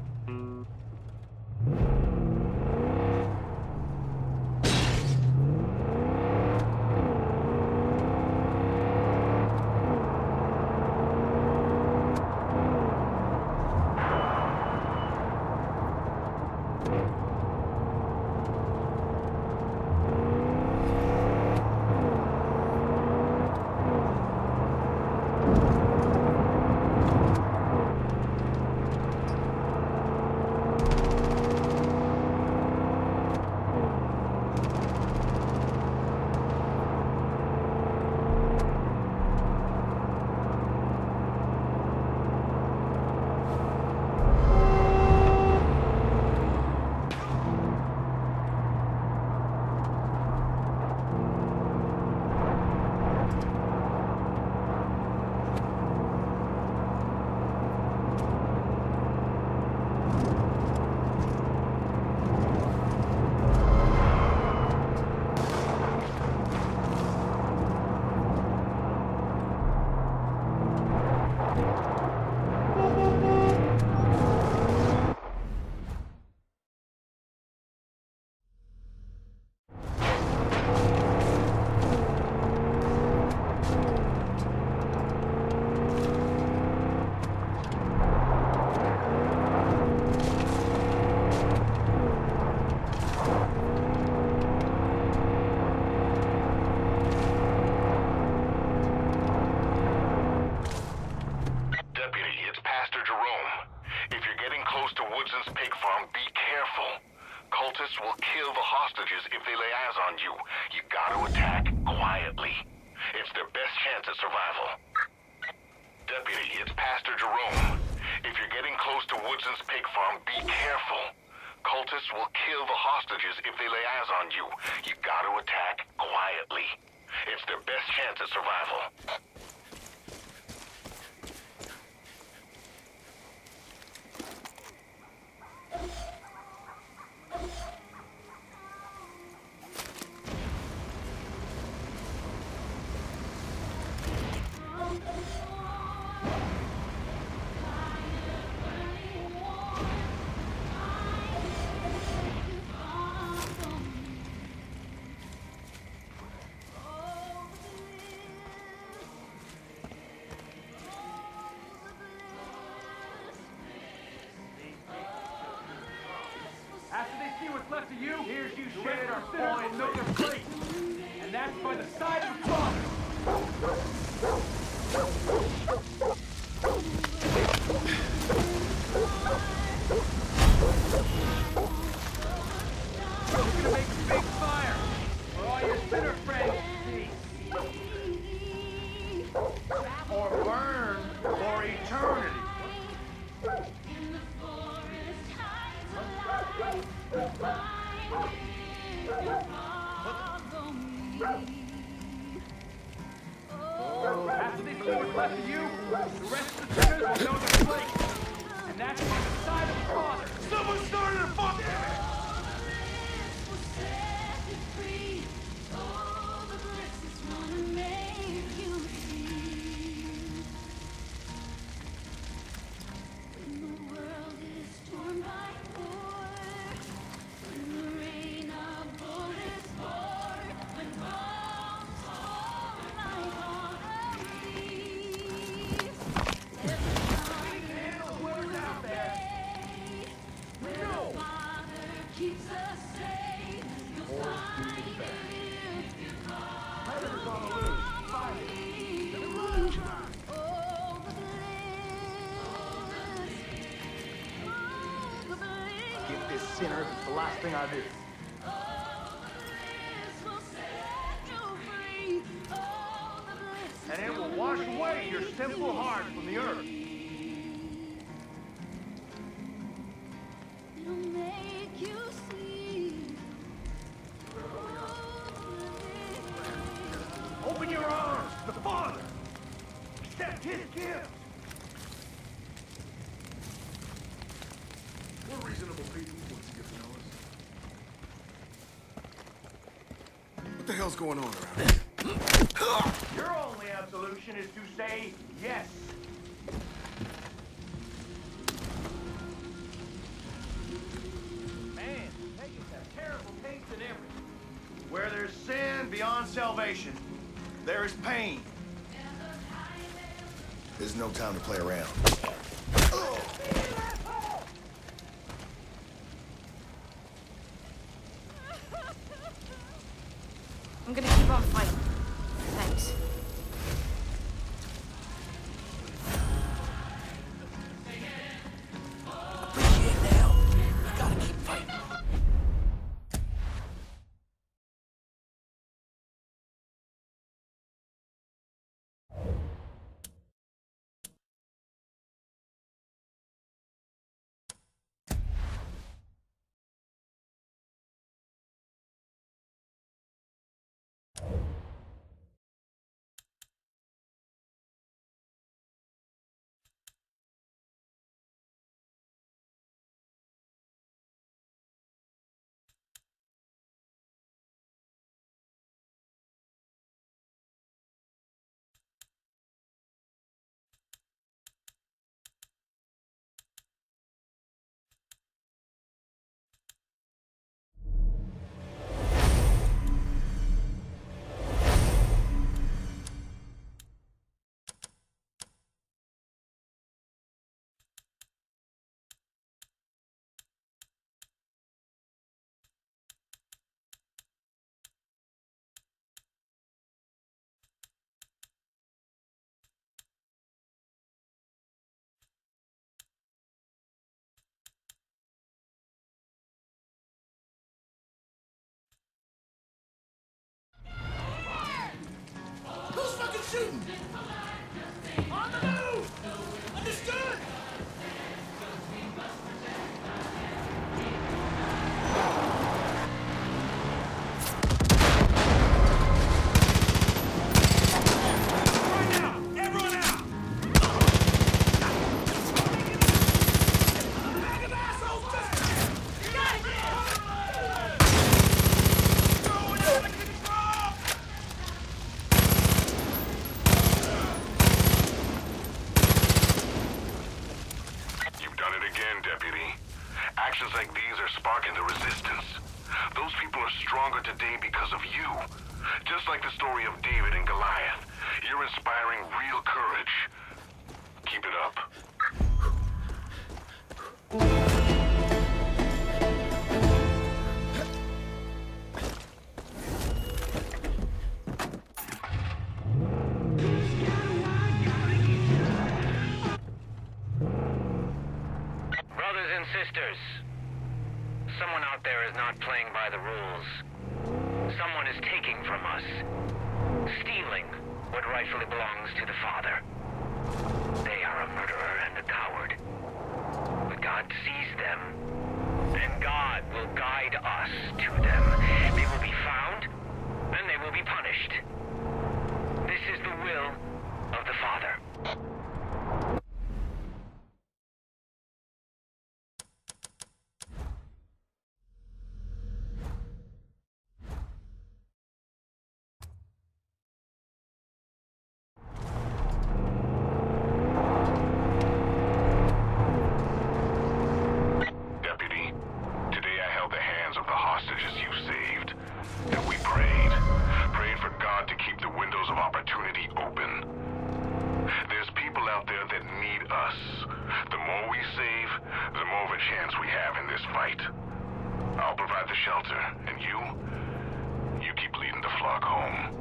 Left of you, here's you sharing our point, know your place. And that's by the side of the cross. We're gonna make a big fire for all your sinner friends to see. Or burn. After they see what's left of you, the rest of the sinners will know their place. And that's by the side of the Father. Someone started a fuck! Sinner, it's the last thing I do. And it will wash away your simple heart from the earth. It'll make you see. Open your arms to the Father. Accept his gift. We're reasonable people once you get to know us. What the hell's going on around here? Your only absolution is to say yes. Man, taking that terrible taste in everything. Where there's sin beyond salvation, there is pain. There's no time to play around. I'm gonna keep on fighting. Thanks. Appreciate the help. I gotta keep fighting. Who's fucking shooting? On the move! Understood? Actions like these are sparking the resistance. Those people are stronger today because of you. Just like the story of David and Goliath. You're inspiring real courage. Keep it up. Brothers and sisters, someone out there is not playing by the rules. Someone is taking from us, stealing what rightfully belongs to the Father. They are a murderer and a coward. But God sees them, and God will guide us to them. They will be found, and they will be punished. right. I'll provide the shelter, and you... you keep leading the flock home.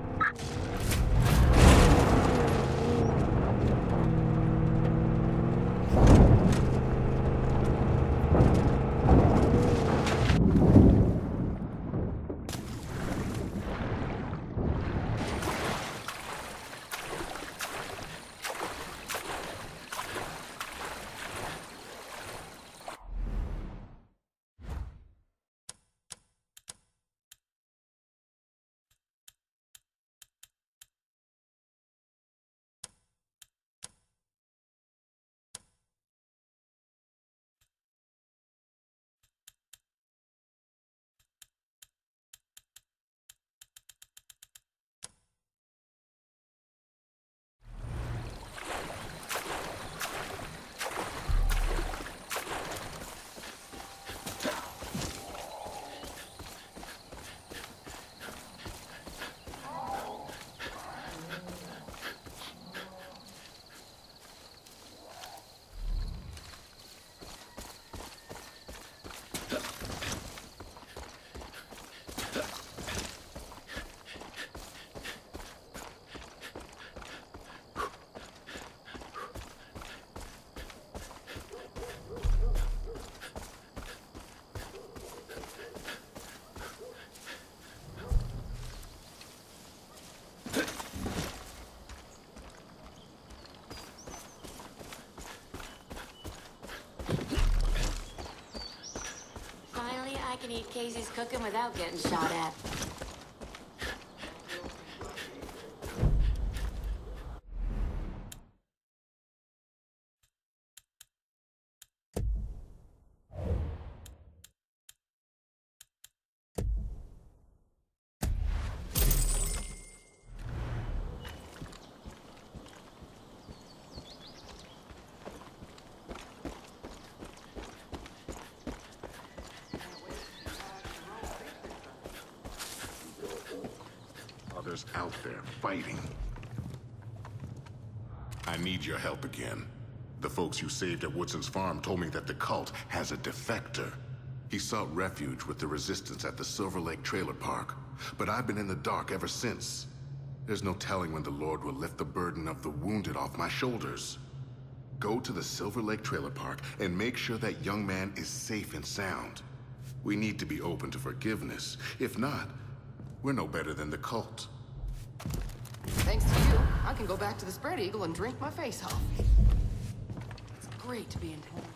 I can eat Casey's cooking without getting shot at. Others out there fighting. I need your help again. The folks you saved at Woodson's farm told me that the cult has a defector. He sought refuge with the resistance at the Silver Lake Trailer Park, but I've been in the dark ever since. There's no telling when the Lord will lift the burden of the wounded off my shoulders. Go to the Silver Lake Trailer Park and make sure that young man is safe and sound. We need to be open to forgiveness. If not, we're no better than the cult. Thanks to you, I can go back to the Spread Eagle and drink my face off. It's great to be in town.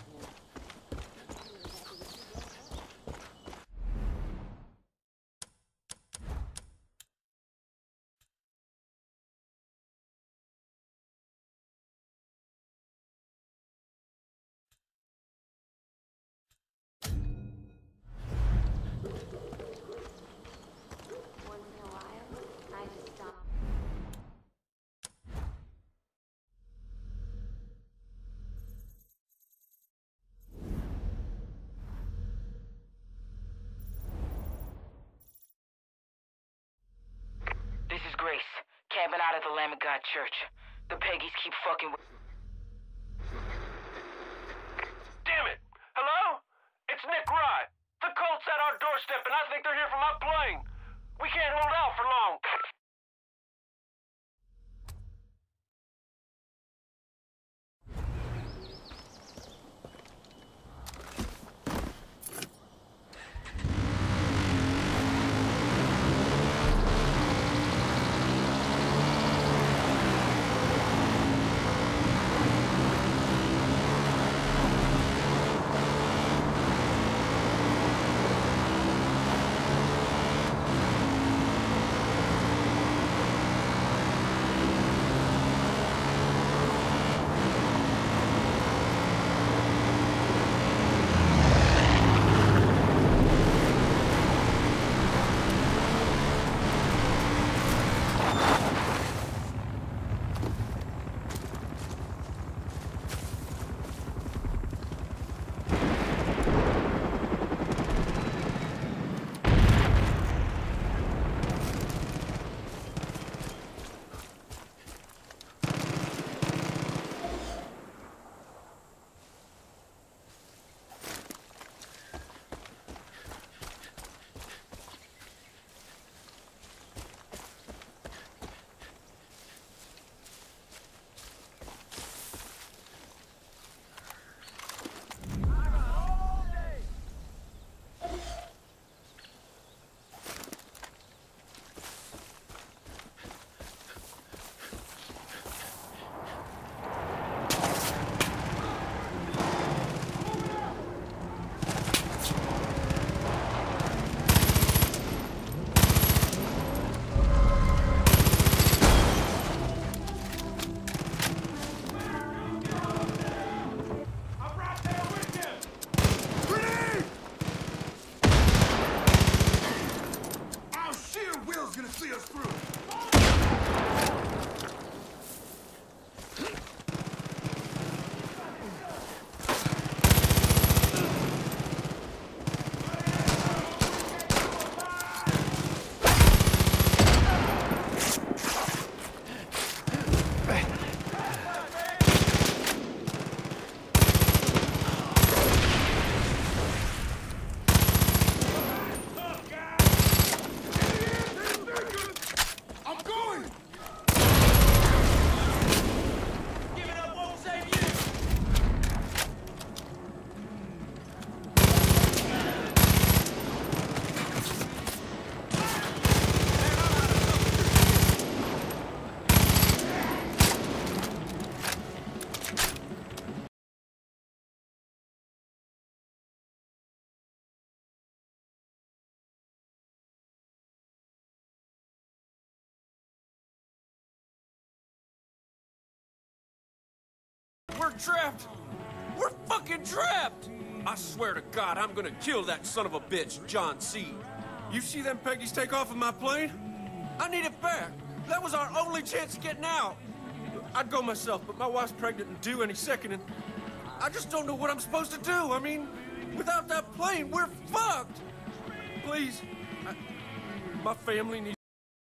This is Grace, camping out at the Lamb of God Church. The Peggies keep fucking with... Damn it! Hello? It's Nick Rye. The cult's at our doorstep, and I think they're here for my plane. We can't hold out for long. gonna see us through. We're trapped! We're fucking trapped! I swear to God, I'm gonna kill that son of a bitch, John C. You see them Peggies take off of my plane? I need it back. That was our only chance of getting out. I'd go myself, but my wife's pregnant and due any second, and I just don't know what I'm supposed to do. I mean, without that plane, we're fucked! Please, I, my family needs...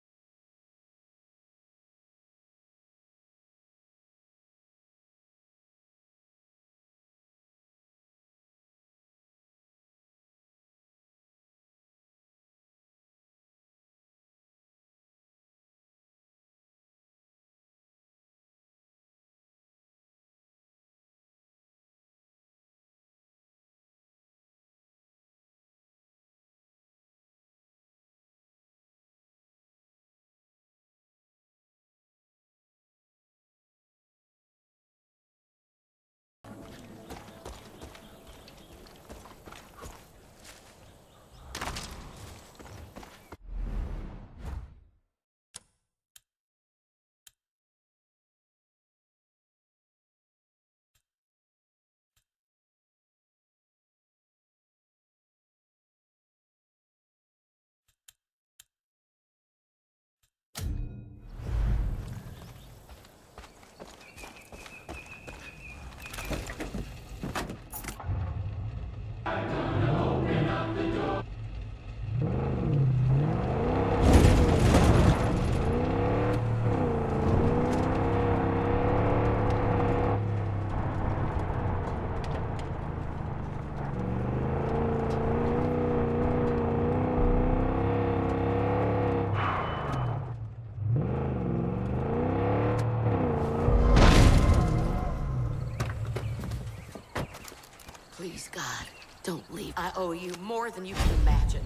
Please, God, don't leave. I owe you more than you can imagine.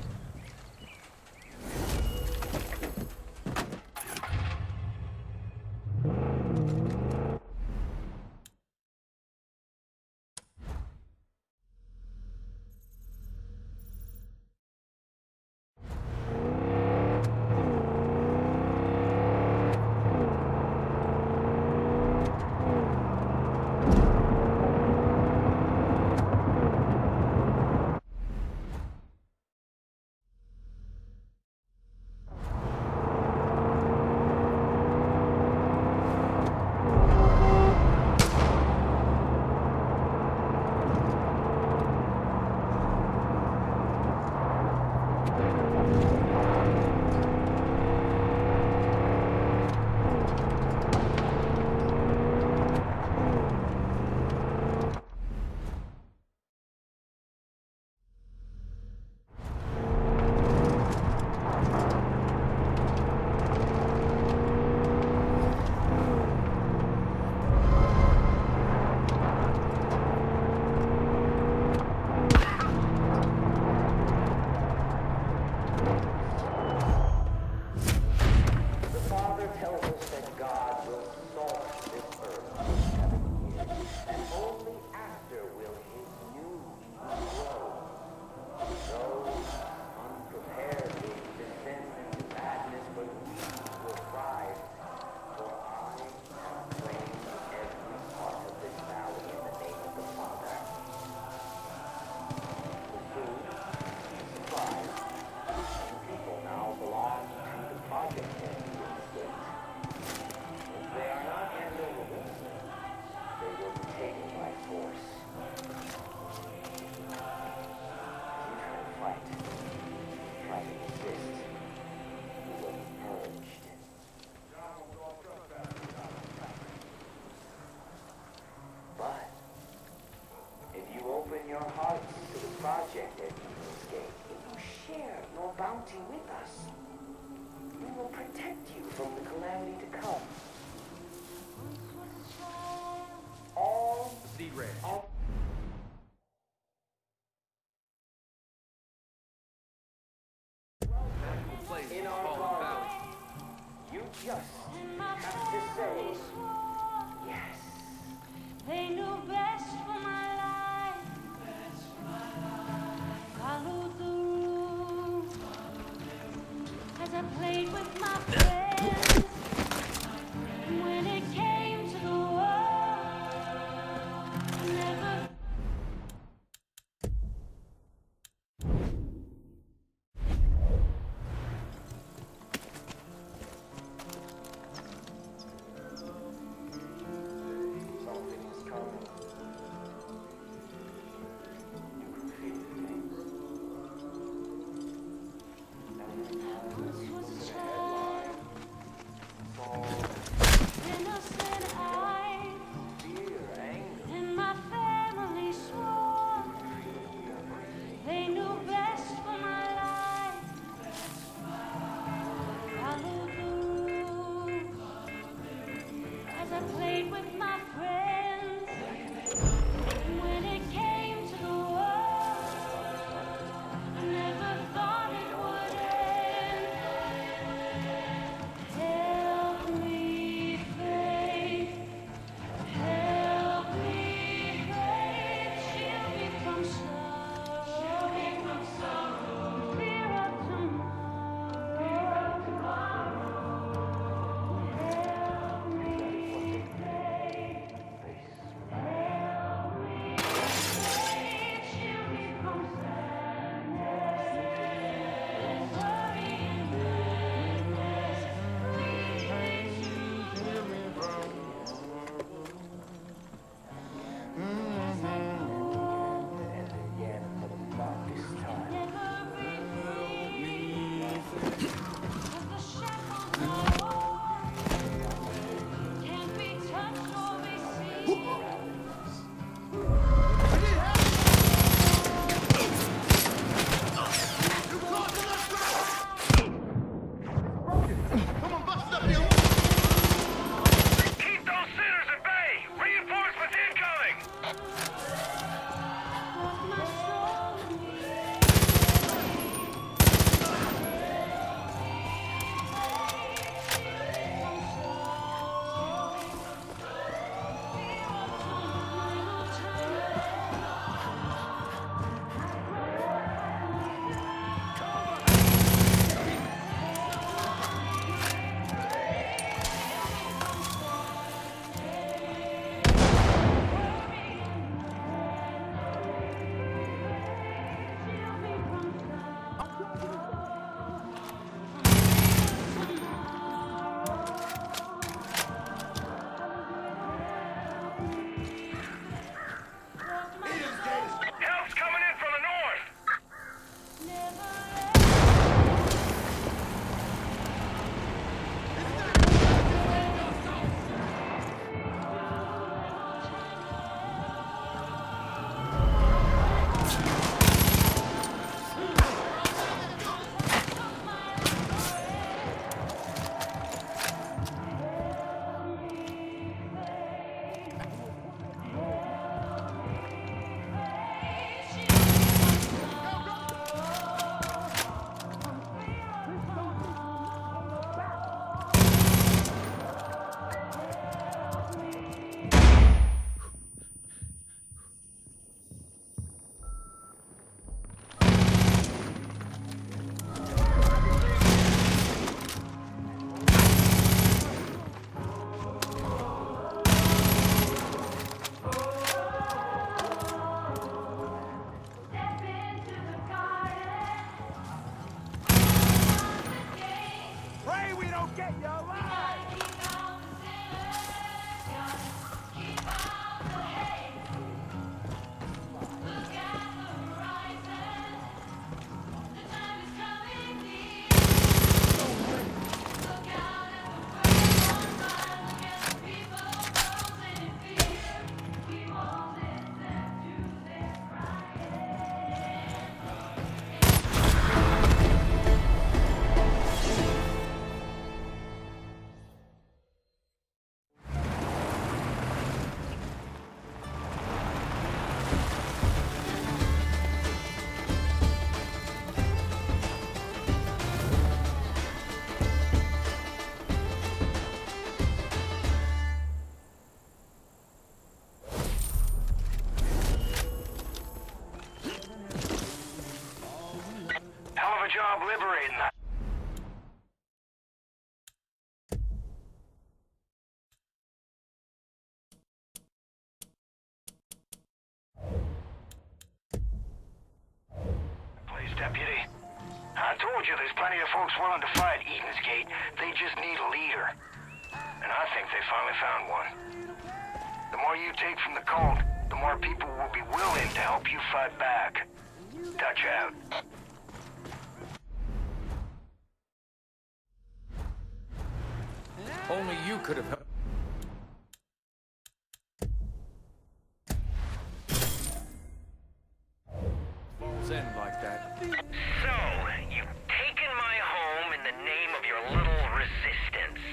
project heads in the state. If they are not handled with us, they will be taken by force. If you try to fight, try to resist, you will be purged. But if you open your hearts to the project at Eagle's Gate, if you share your bounty with us, we will protect you from the calamity to come. All Seed Ranch. All in our garden. You just have to say yes. They knew best for my life. Followed the rules as I played with my friends. When it came to the war, I never. Something is coming. You can feel it, James. Every time you look at a headline, fall, Innocent eyes, fear, anger, and my family swore they knew best for my life. Followed the rules as I played with my friends. When it came to the war, I never thought it would end. Help me, faith. Help me, faith. Shield me from sorrow. Fear of tomorrow. Help me, faith. don't get you alive! Job liberating that. Please, deputy. I told you there's plenty of folks willing to fight Eden's Gate. They just need a leader. And I think they finally found one. The more you take from the cult, the more people will be willing to help you fight back. Touch out. Only you could have helped. Falls End like that. So, you've taken my home in the name of your little resistance.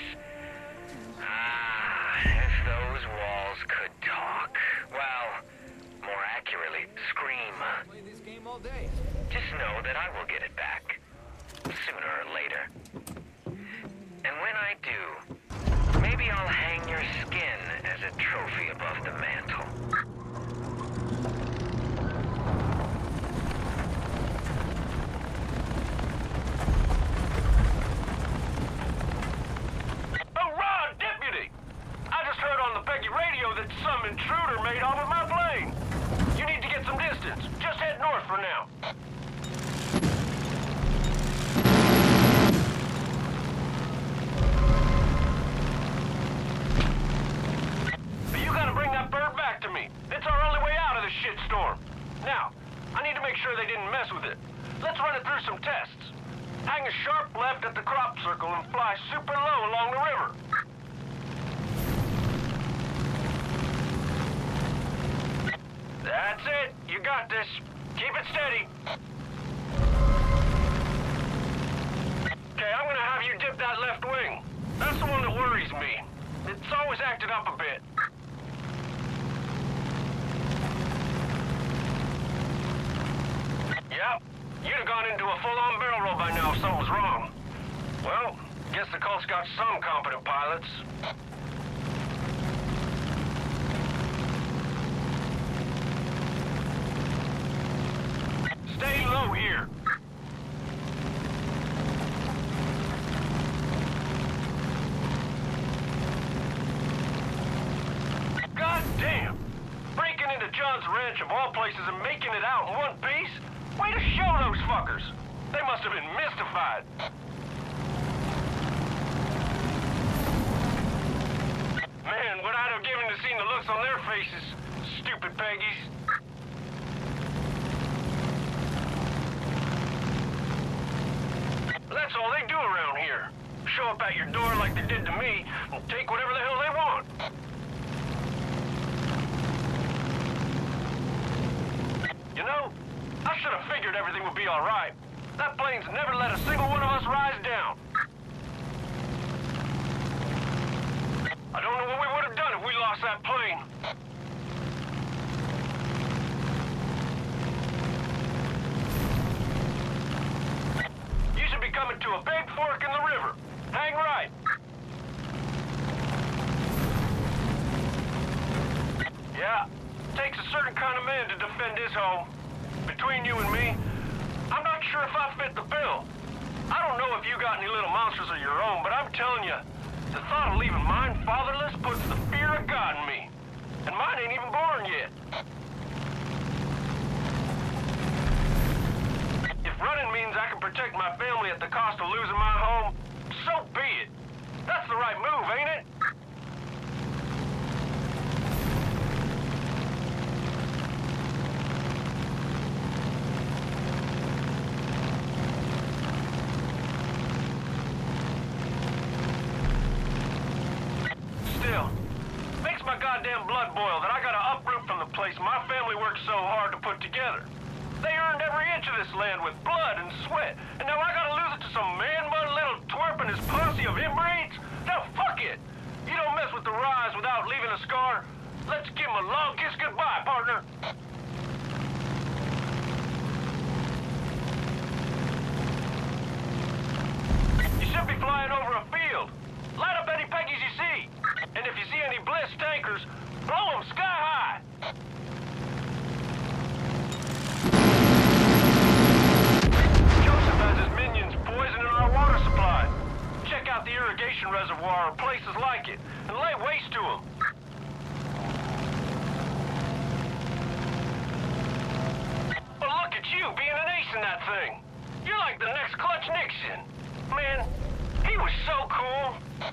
Ah, if those walls could talk. Well, more accurately, scream. Play this game all day. Just know that I will get it back. Sooner or later. And when I do, maybe I'll hang your skin as a trophy above the mantle. Oh, Ron, deputy! I just heard on the Peggy radio that some intruder made off with my plane. You need to get some distance. Just head north for now. It's our only way out of this shitstorm. Now, I need to make sure they didn't mess with it. Let's run it through some tests. Hang a sharp left at the crop circle and fly super low along the river. That's it. You got this. Keep it steady. Okay, I'm gonna have you dip that left wing. That's the one that worries me. It's always acted up a bit. Yep. You'd have gone into a full-on barrel roll by now if something was wrong. Well, guess the cult's got some competent pilots. Stay low here. God damn! Breaking into John's ranch of all places and making it out in one piece? Way to show those fuckers! They must have been mystified. Man, what I'd have given to see the looks on their faces, stupid Peggies. That's all they do around here. Show up at your door like they did to me, and take whatever the hell they want. You know, I should have figured everything would be all right. That plane's never let a single one of us rise down. I don't know what we would have done if we lost that plane. You should be coming to a big fork in the river. Hang right. Yeah, takes a certain kind of man to defend his home. Between you and me, I'm not sure if I fit the bill. I don't know if you got any little monsters of your own, but I'm telling you, the thought of leaving mine fatherless puts the fear of God in me. And mine ain't even born yet. If running means I can protect my family at the cost of losing my home, so be it. goddamn blood boil that I gotta uproot from the place my family worked so hard to put together. They earned every inch of this land with blood and sweat, and now I gotta lose it to some man-bun little twerp and his posse of inbreeds? Now fuck it! You don't mess with the rise without leaving a scar. Let's give him a long kiss goodbye, partner. You should be flying over a field. Light up any Peggies you see. And if you see any Bliss tankers, blow them sky high. Joseph has his minions poisoning our water supply. Check out the irrigation reservoir or places like it, and lay waste to them. Well, look at you being an ace in that thing. You're like the next Clutch Nixon. Man, he was so cool.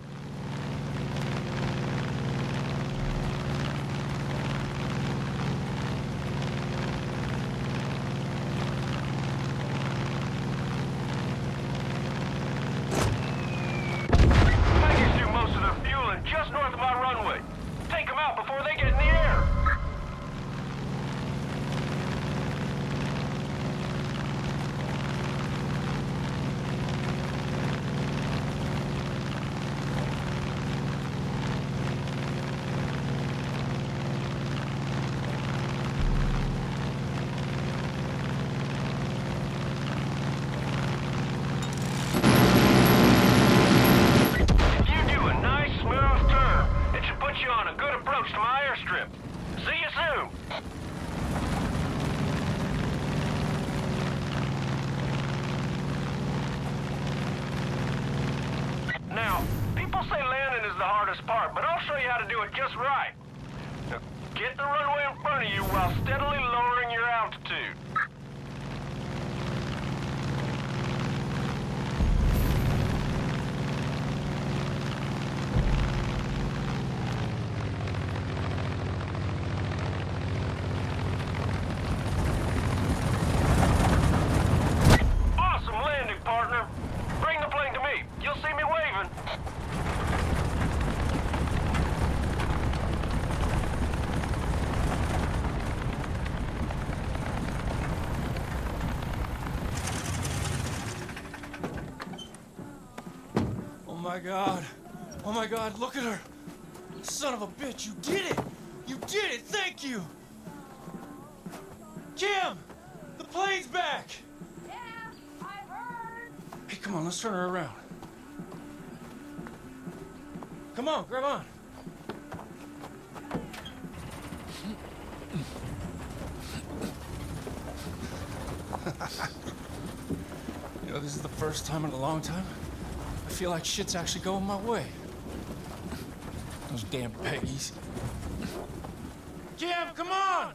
Peggies do most of their fueling just north of my runway. Take them out before they get in the air. You on a good approach to my airstrip. See you soon. Now, people say landing is the hardest part, but I'll show you how to do it just right. Now, get the runway in front of you while steadily lowering your altitude. Partner, bring the plane to me. You'll see me waving. Oh my God. Oh my God, look at her. Son of a bitch, you did it. You did it, thank you. Kim, the plane's back. Hey, come on, let's turn her around. Come on, grab on. You know, this is the first time in a long time I feel like shit's actually going my way. Those damn Peggies. Kim, come on!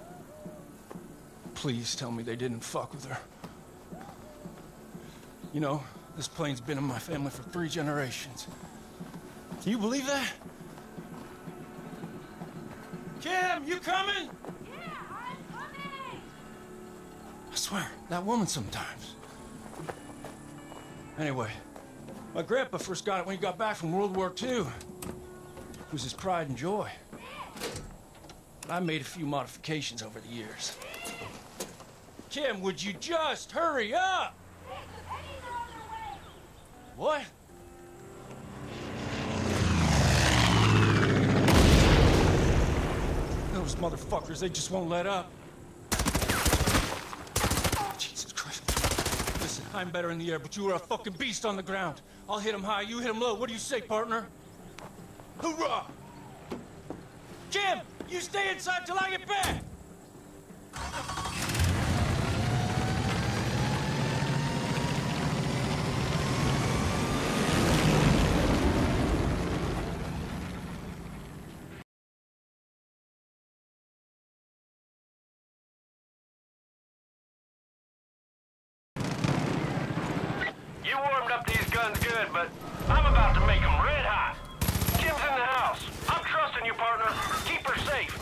Please tell me they didn't fuck with her. You know, this plane's been in my family for three generations. Can you believe that? Kim, you coming? Yeah, I'm coming! I swear, that woman sometimes. Anyway, my grandpa first got it when he got back from World War Two. It was his pride and joy. But I made a few modifications over the years. Kim, would you just hurry up? What? Those motherfuckers, they just won't let up. Jesus Christ. Listen, I'm better in the air, but you are a fucking beast on the ground. I'll hit him high, you hit him low. What do you say, partner? Hoorah! Kim, you stay inside till I get back! You warmed up these guns good, but I'm about to make them red hot. Kim's in the house. I'm trusting you, partner. Keep her safe.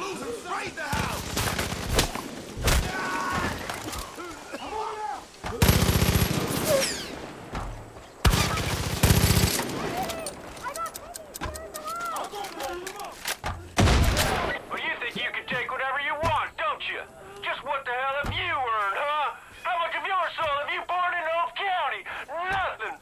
Who's right in the house? Well, you think you can take whatever you want, don't you? Just what the hell have you earned, huh? How much of your soul have you poured into Oak County? Nothing!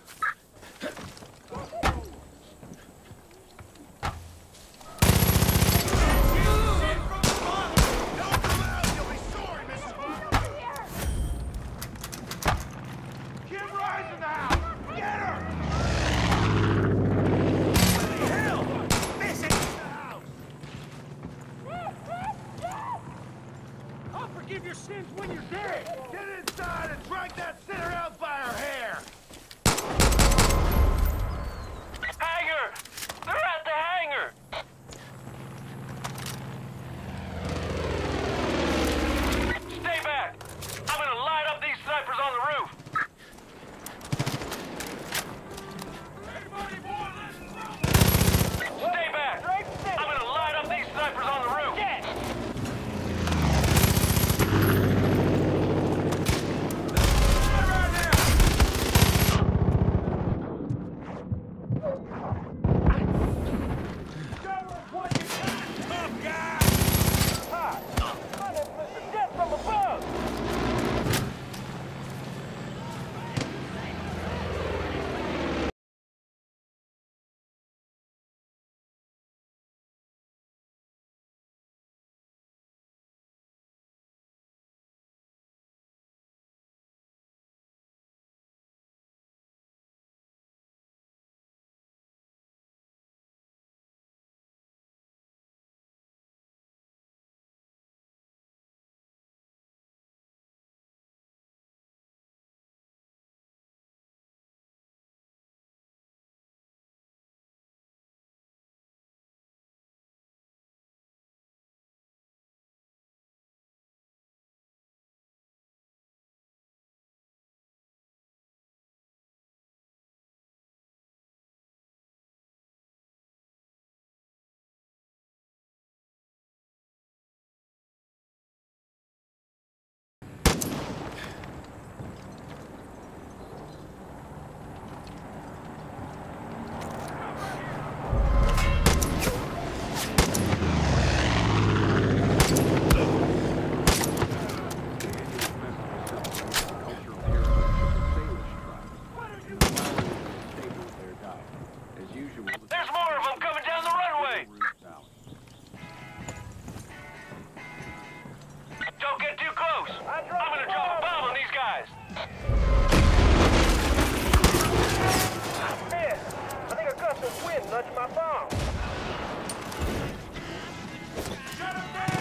Forgive your sins when you're dead! Get inside and drag that sinner out by her hair! Hangar! They're at the hangar! Stay back! I'm gonna light up these snipers on the roof! Stay back! I'm gonna light up these snipers on the roof! There's more of them coming down the runway! Don't get too close! I'm gonna drop a bomb on these guys! Man, I think a gust of wind nudged my bomb. Shut him down!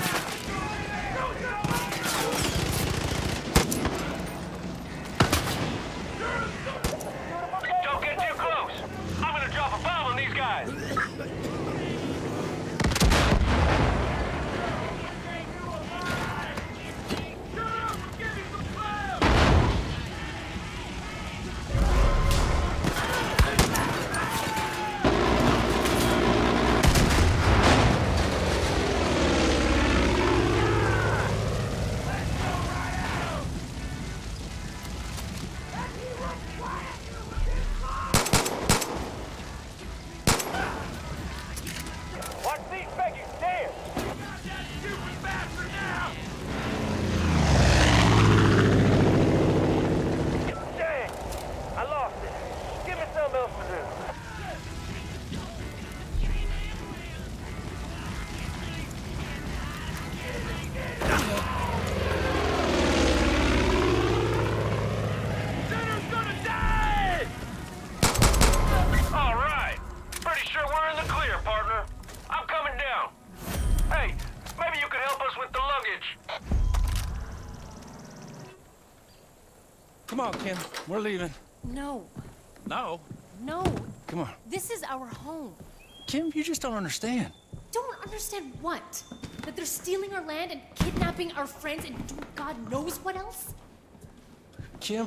Don't get too close! I'm gonna drop a bomb on these guys! Come on, Kim. We're leaving. No. No. No. Come on. This is our home. Kim, you just don't understand. Don't understand what? That they're stealing our land and kidnapping our friends and doing God knows what else? Kim.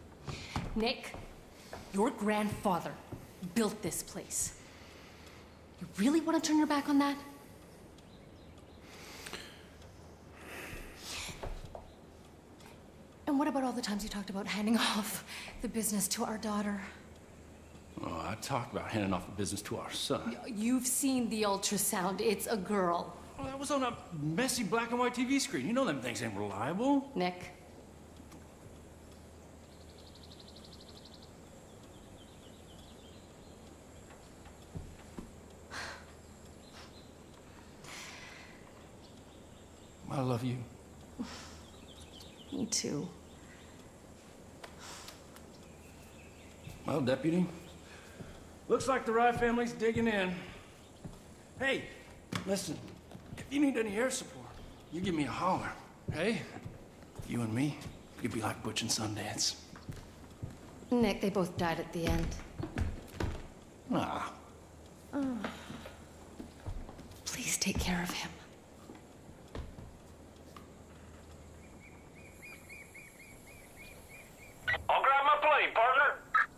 Nick, your grandfather built this place. You really want to turn your back on that? And what about all the times you talked about handing off the business to our daughter? Oh, I talked about handing off the business to our son. You've seen the ultrasound. It's a girl. Well, that was on a messy black and white T V screen. You know them things ain't reliable. Nick. I love you. Me too. Well, Deputy, looks like the Rye family's digging in. Hey, listen, if you need any air support, you give me a holler, hey? You and me, we could be like Butch and Sundance. Nick, they both died at the end. Ah. Oh. Please take care of him. I'll grab my plate, partner.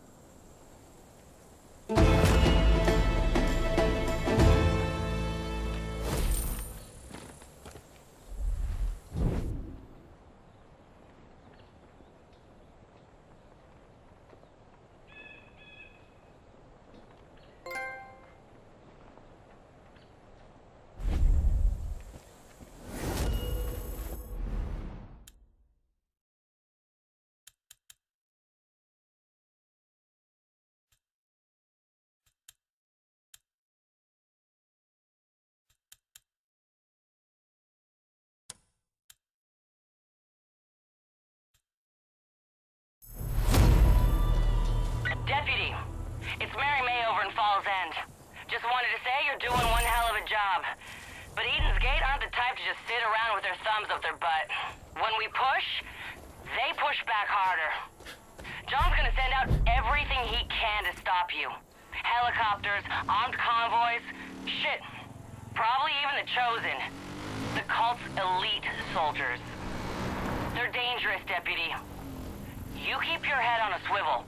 Deputy, it's Mary May over in Falls End. Just wanted to say you're doing one hell of a job. But Eden's Gate aren't the type to just sit around with their thumbs up their butt. When we push, they push back harder. John's gonna send out everything he can to stop you. Helicopters, armed convoys, shit. Probably even the Chosen. The cult's elite soldiers. They're dangerous, Deputy. You keep your head on a swivel.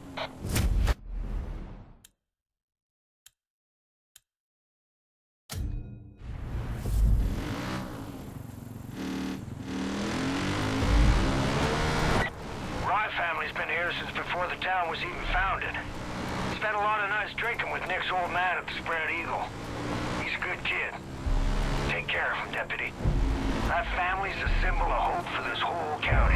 Family's been here since before the town was even founded. Spent a lot of nights drinking with Nick's old man at the Spread Eagle. He's a good kid. Take care of him, Deputy. That family's a symbol of hope for this whole county.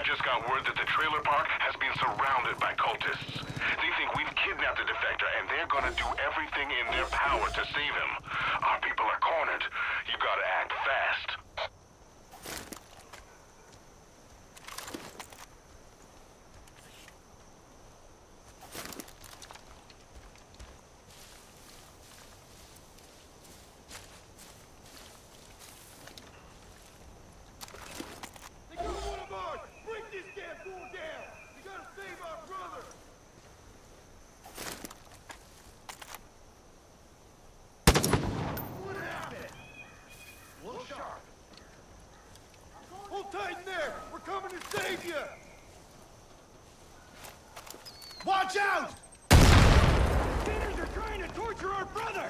just got word that the trailer park has been surrounded by cultists. They think we've kidnapped the defector, and they're gonna do everything in their power to save him. Our people are cornered. You gotta act fast. Watch out! Sinners are trying to torture our brother!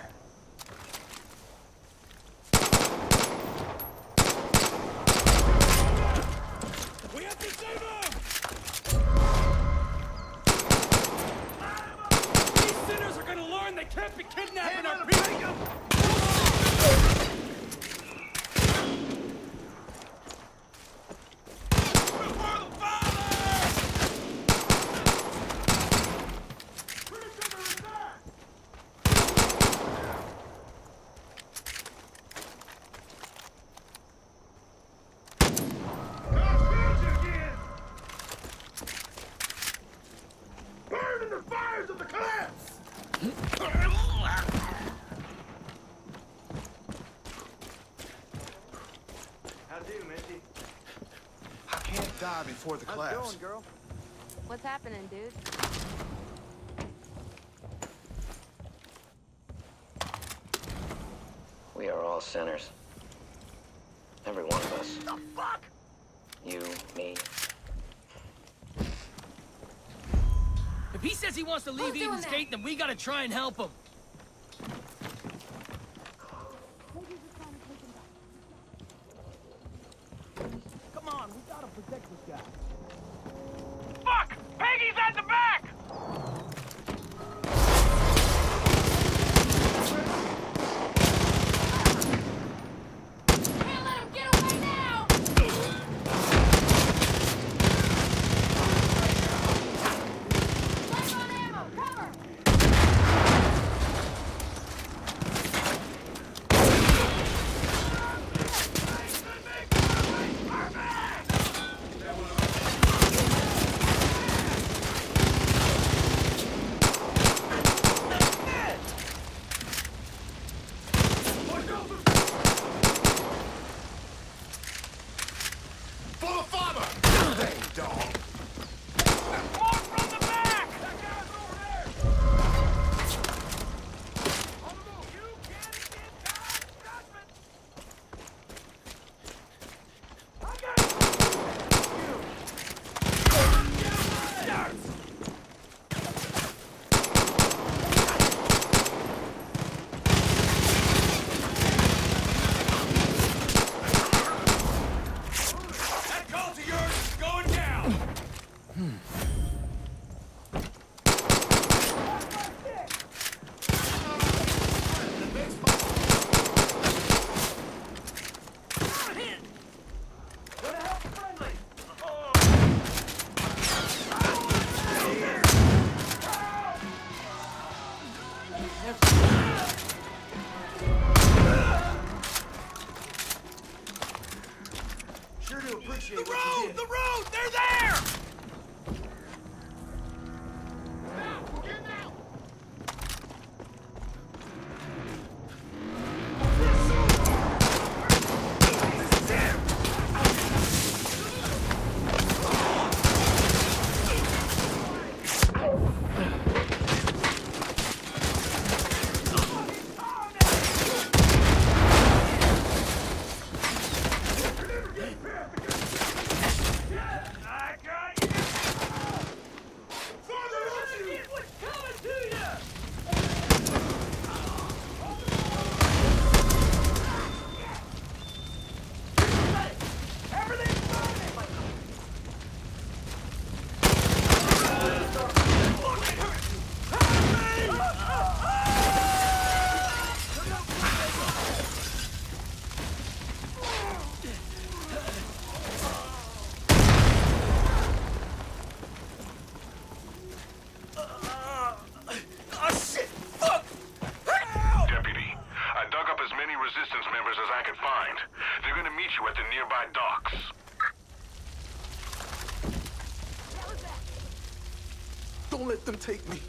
We have to save him! These sinners are gonna learn they can't be kidnapping our people! Before the How's collapse. it going, girl? What's happening, dude? We are all sinners. Every one of us. The fuck? You, me. If he says he wants to leave Eden's Gate, then we gotta try and help him. Come on, we gotta protect this guy. Fuck! Peggy's at the back! Can't let him get away now! Light on ammo! Cover! I can find. They're gonna meet you at the nearby docks. Don't let them take me.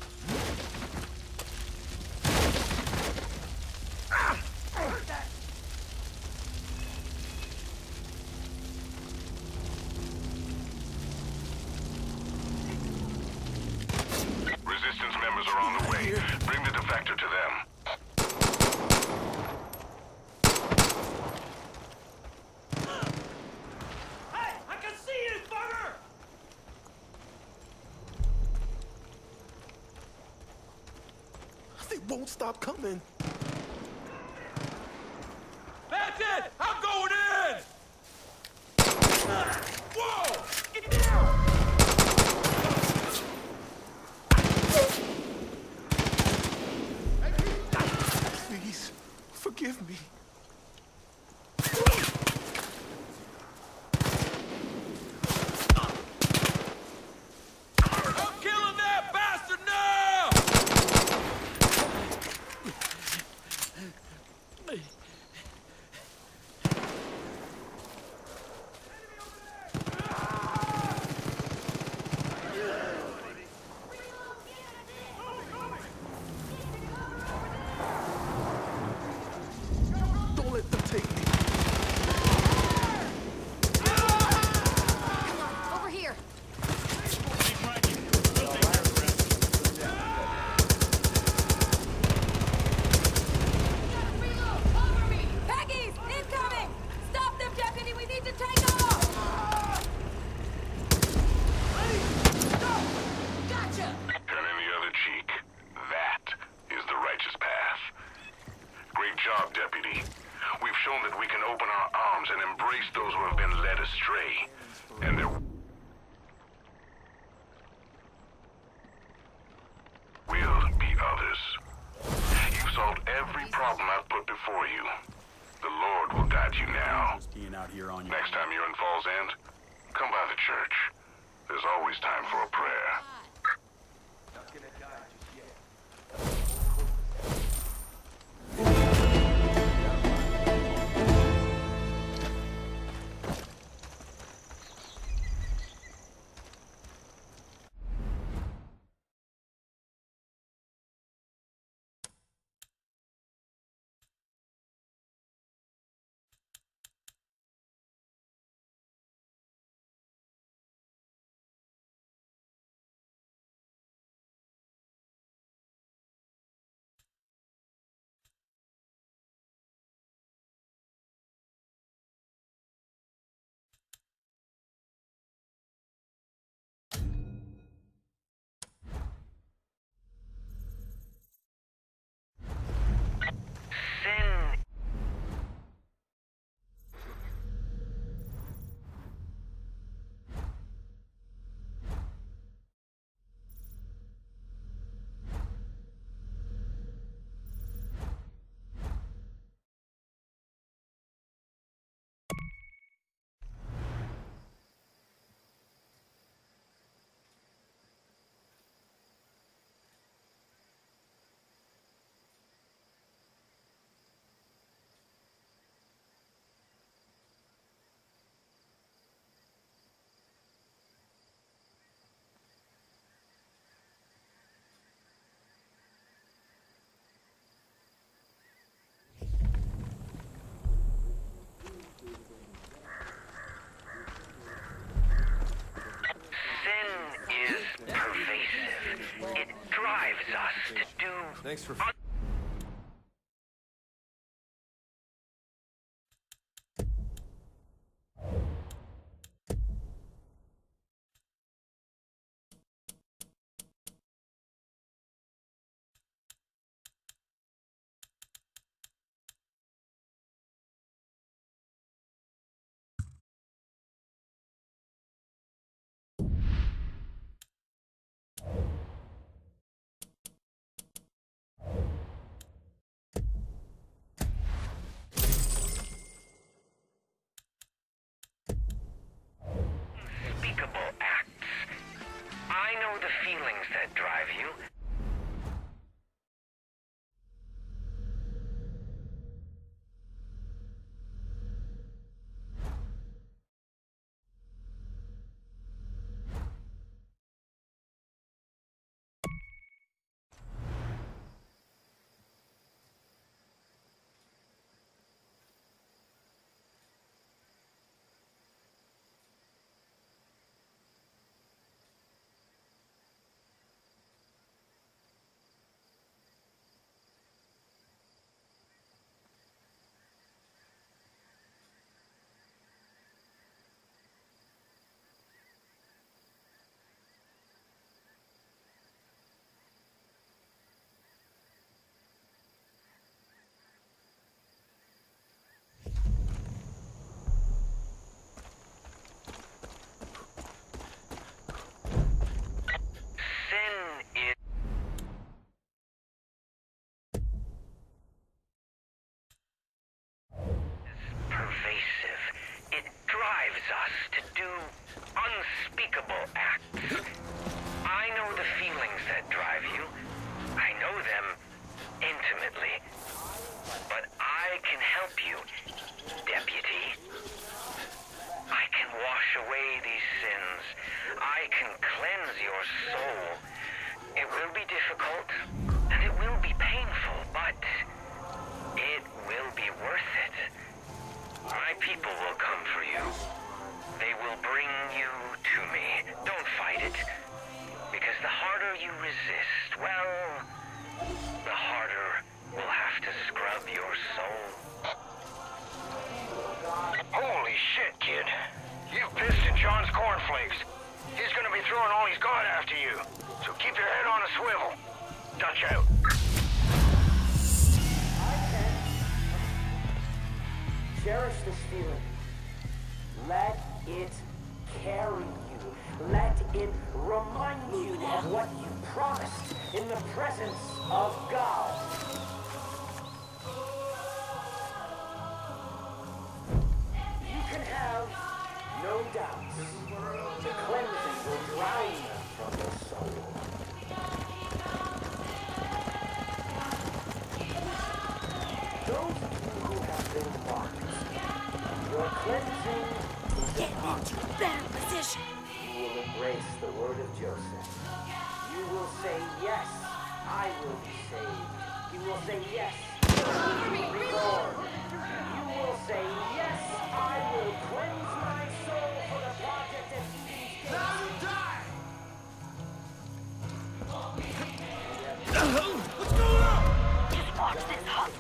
Resistance members are on the way. Bring the defector to them. Hey, I can see you, bugger! They won't stop coming. That's it! I'm going in! Whoa! Get down! Please, forgive me. I'm killing that bastard now! Don't let them take me. Over here. Peggy's incoming! Stop them, deputy! We need to take off! Gotcha! Turn in the other cheek. That is the righteous path. Great job, Deputy. We've shown that we can open our arms and embrace those who have been led astray. And there will be others. You've solved every problem I've put before you. The Lord will guide you now. Next time you're in Falls End, come by the church. There's always time for a prayer. Sin is pervasive. It drives us to do... Thanks for... Hey! John's cornflakes. He's gonna be throwing all he's got after you. So keep your head on a swivel. Dutch out. Cherish this feeling. Let it carry you. Let it remind you of what you promised in the presence of God. You can have no doubts. The cleansing will drown them from your soul. Those of you who have been marked, your cleansing is Get into a better position. You will embrace the word of Joseph. You will say, yes, I will be saved. You will say, yes, I will be reborn. You will say, yes, I will cleanse my soul for the project of Eden's Gate. Let him die! What's going on? Just watch this hustle.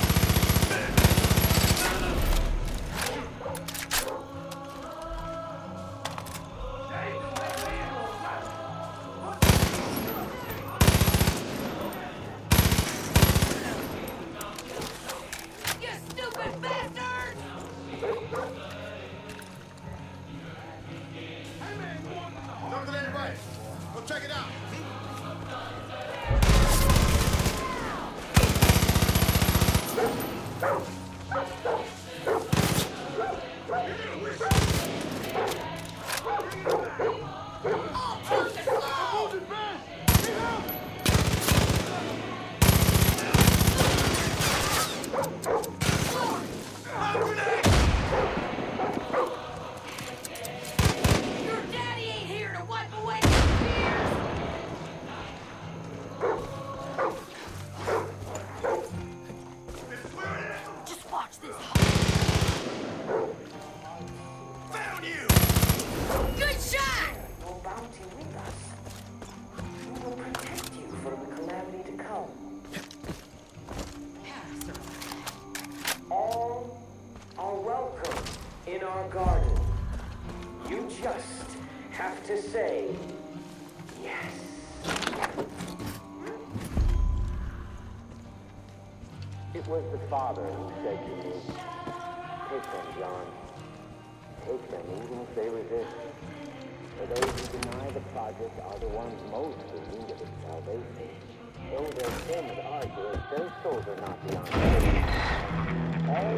It was the Father who said to me, take them, John. Take them, even if they resist. For those who deny the project are the ones most in need of its salvation. Though their sins are good, their souls are not beyond faith. All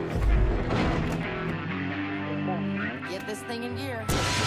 they... Get this thing in gear.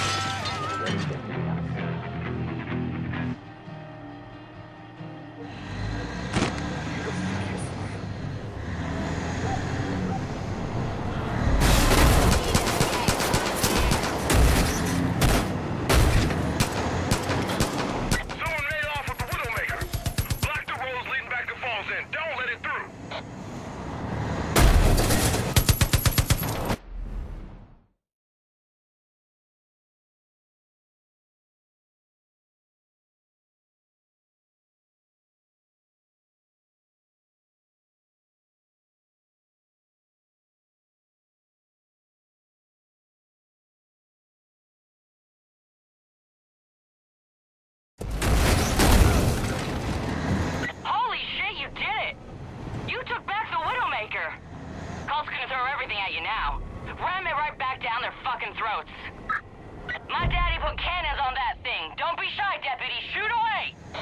Cult's gonna throw everything at you now. Ram it right back down their fucking throats. My daddy put cannons on that thing. Don't be shy, deputy. Shoot away!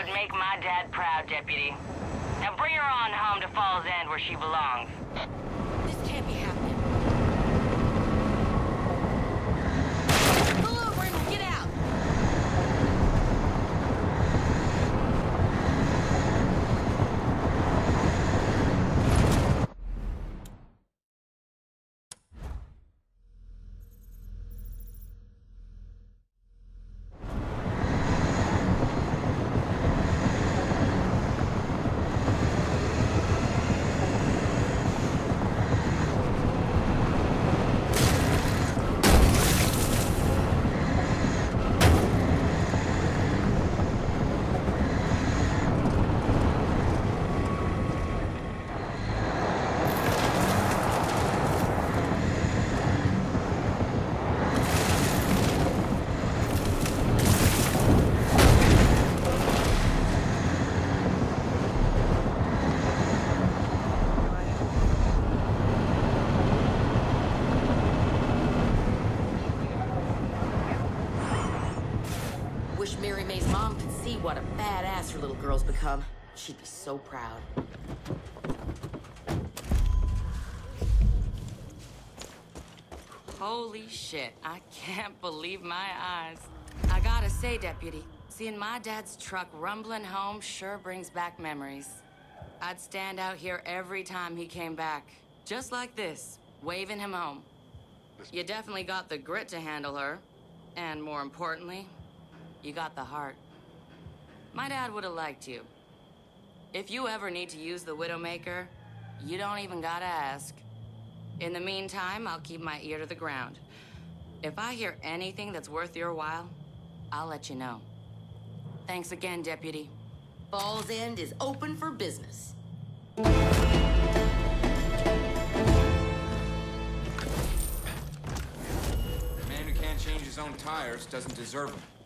would make my dad proud, Deputy. Now bring her on home to Falls End where she belongs. This can't be happening. Pull over and get out! Wish Mary Mae's mom could see what a badass her little girl's become. She'd be so proud. Holy shit, I can't believe my eyes. I gotta say, Deputy, seeing my dad's truck rumbling home sure brings back memories. I'd stand out here every time he came back, just like this, waving him home. You definitely got the grit to handle her, and more importantly, you got the heart. My dad would have liked you. If you ever need to use the Widowmaker, you don't even gotta ask. In the meantime, I'll keep my ear to the ground. If I hear anything that's worth your while, I'll let you know. Thanks again, Deputy. Falls End is open for business. A man who can't change his own tires doesn't deserve them.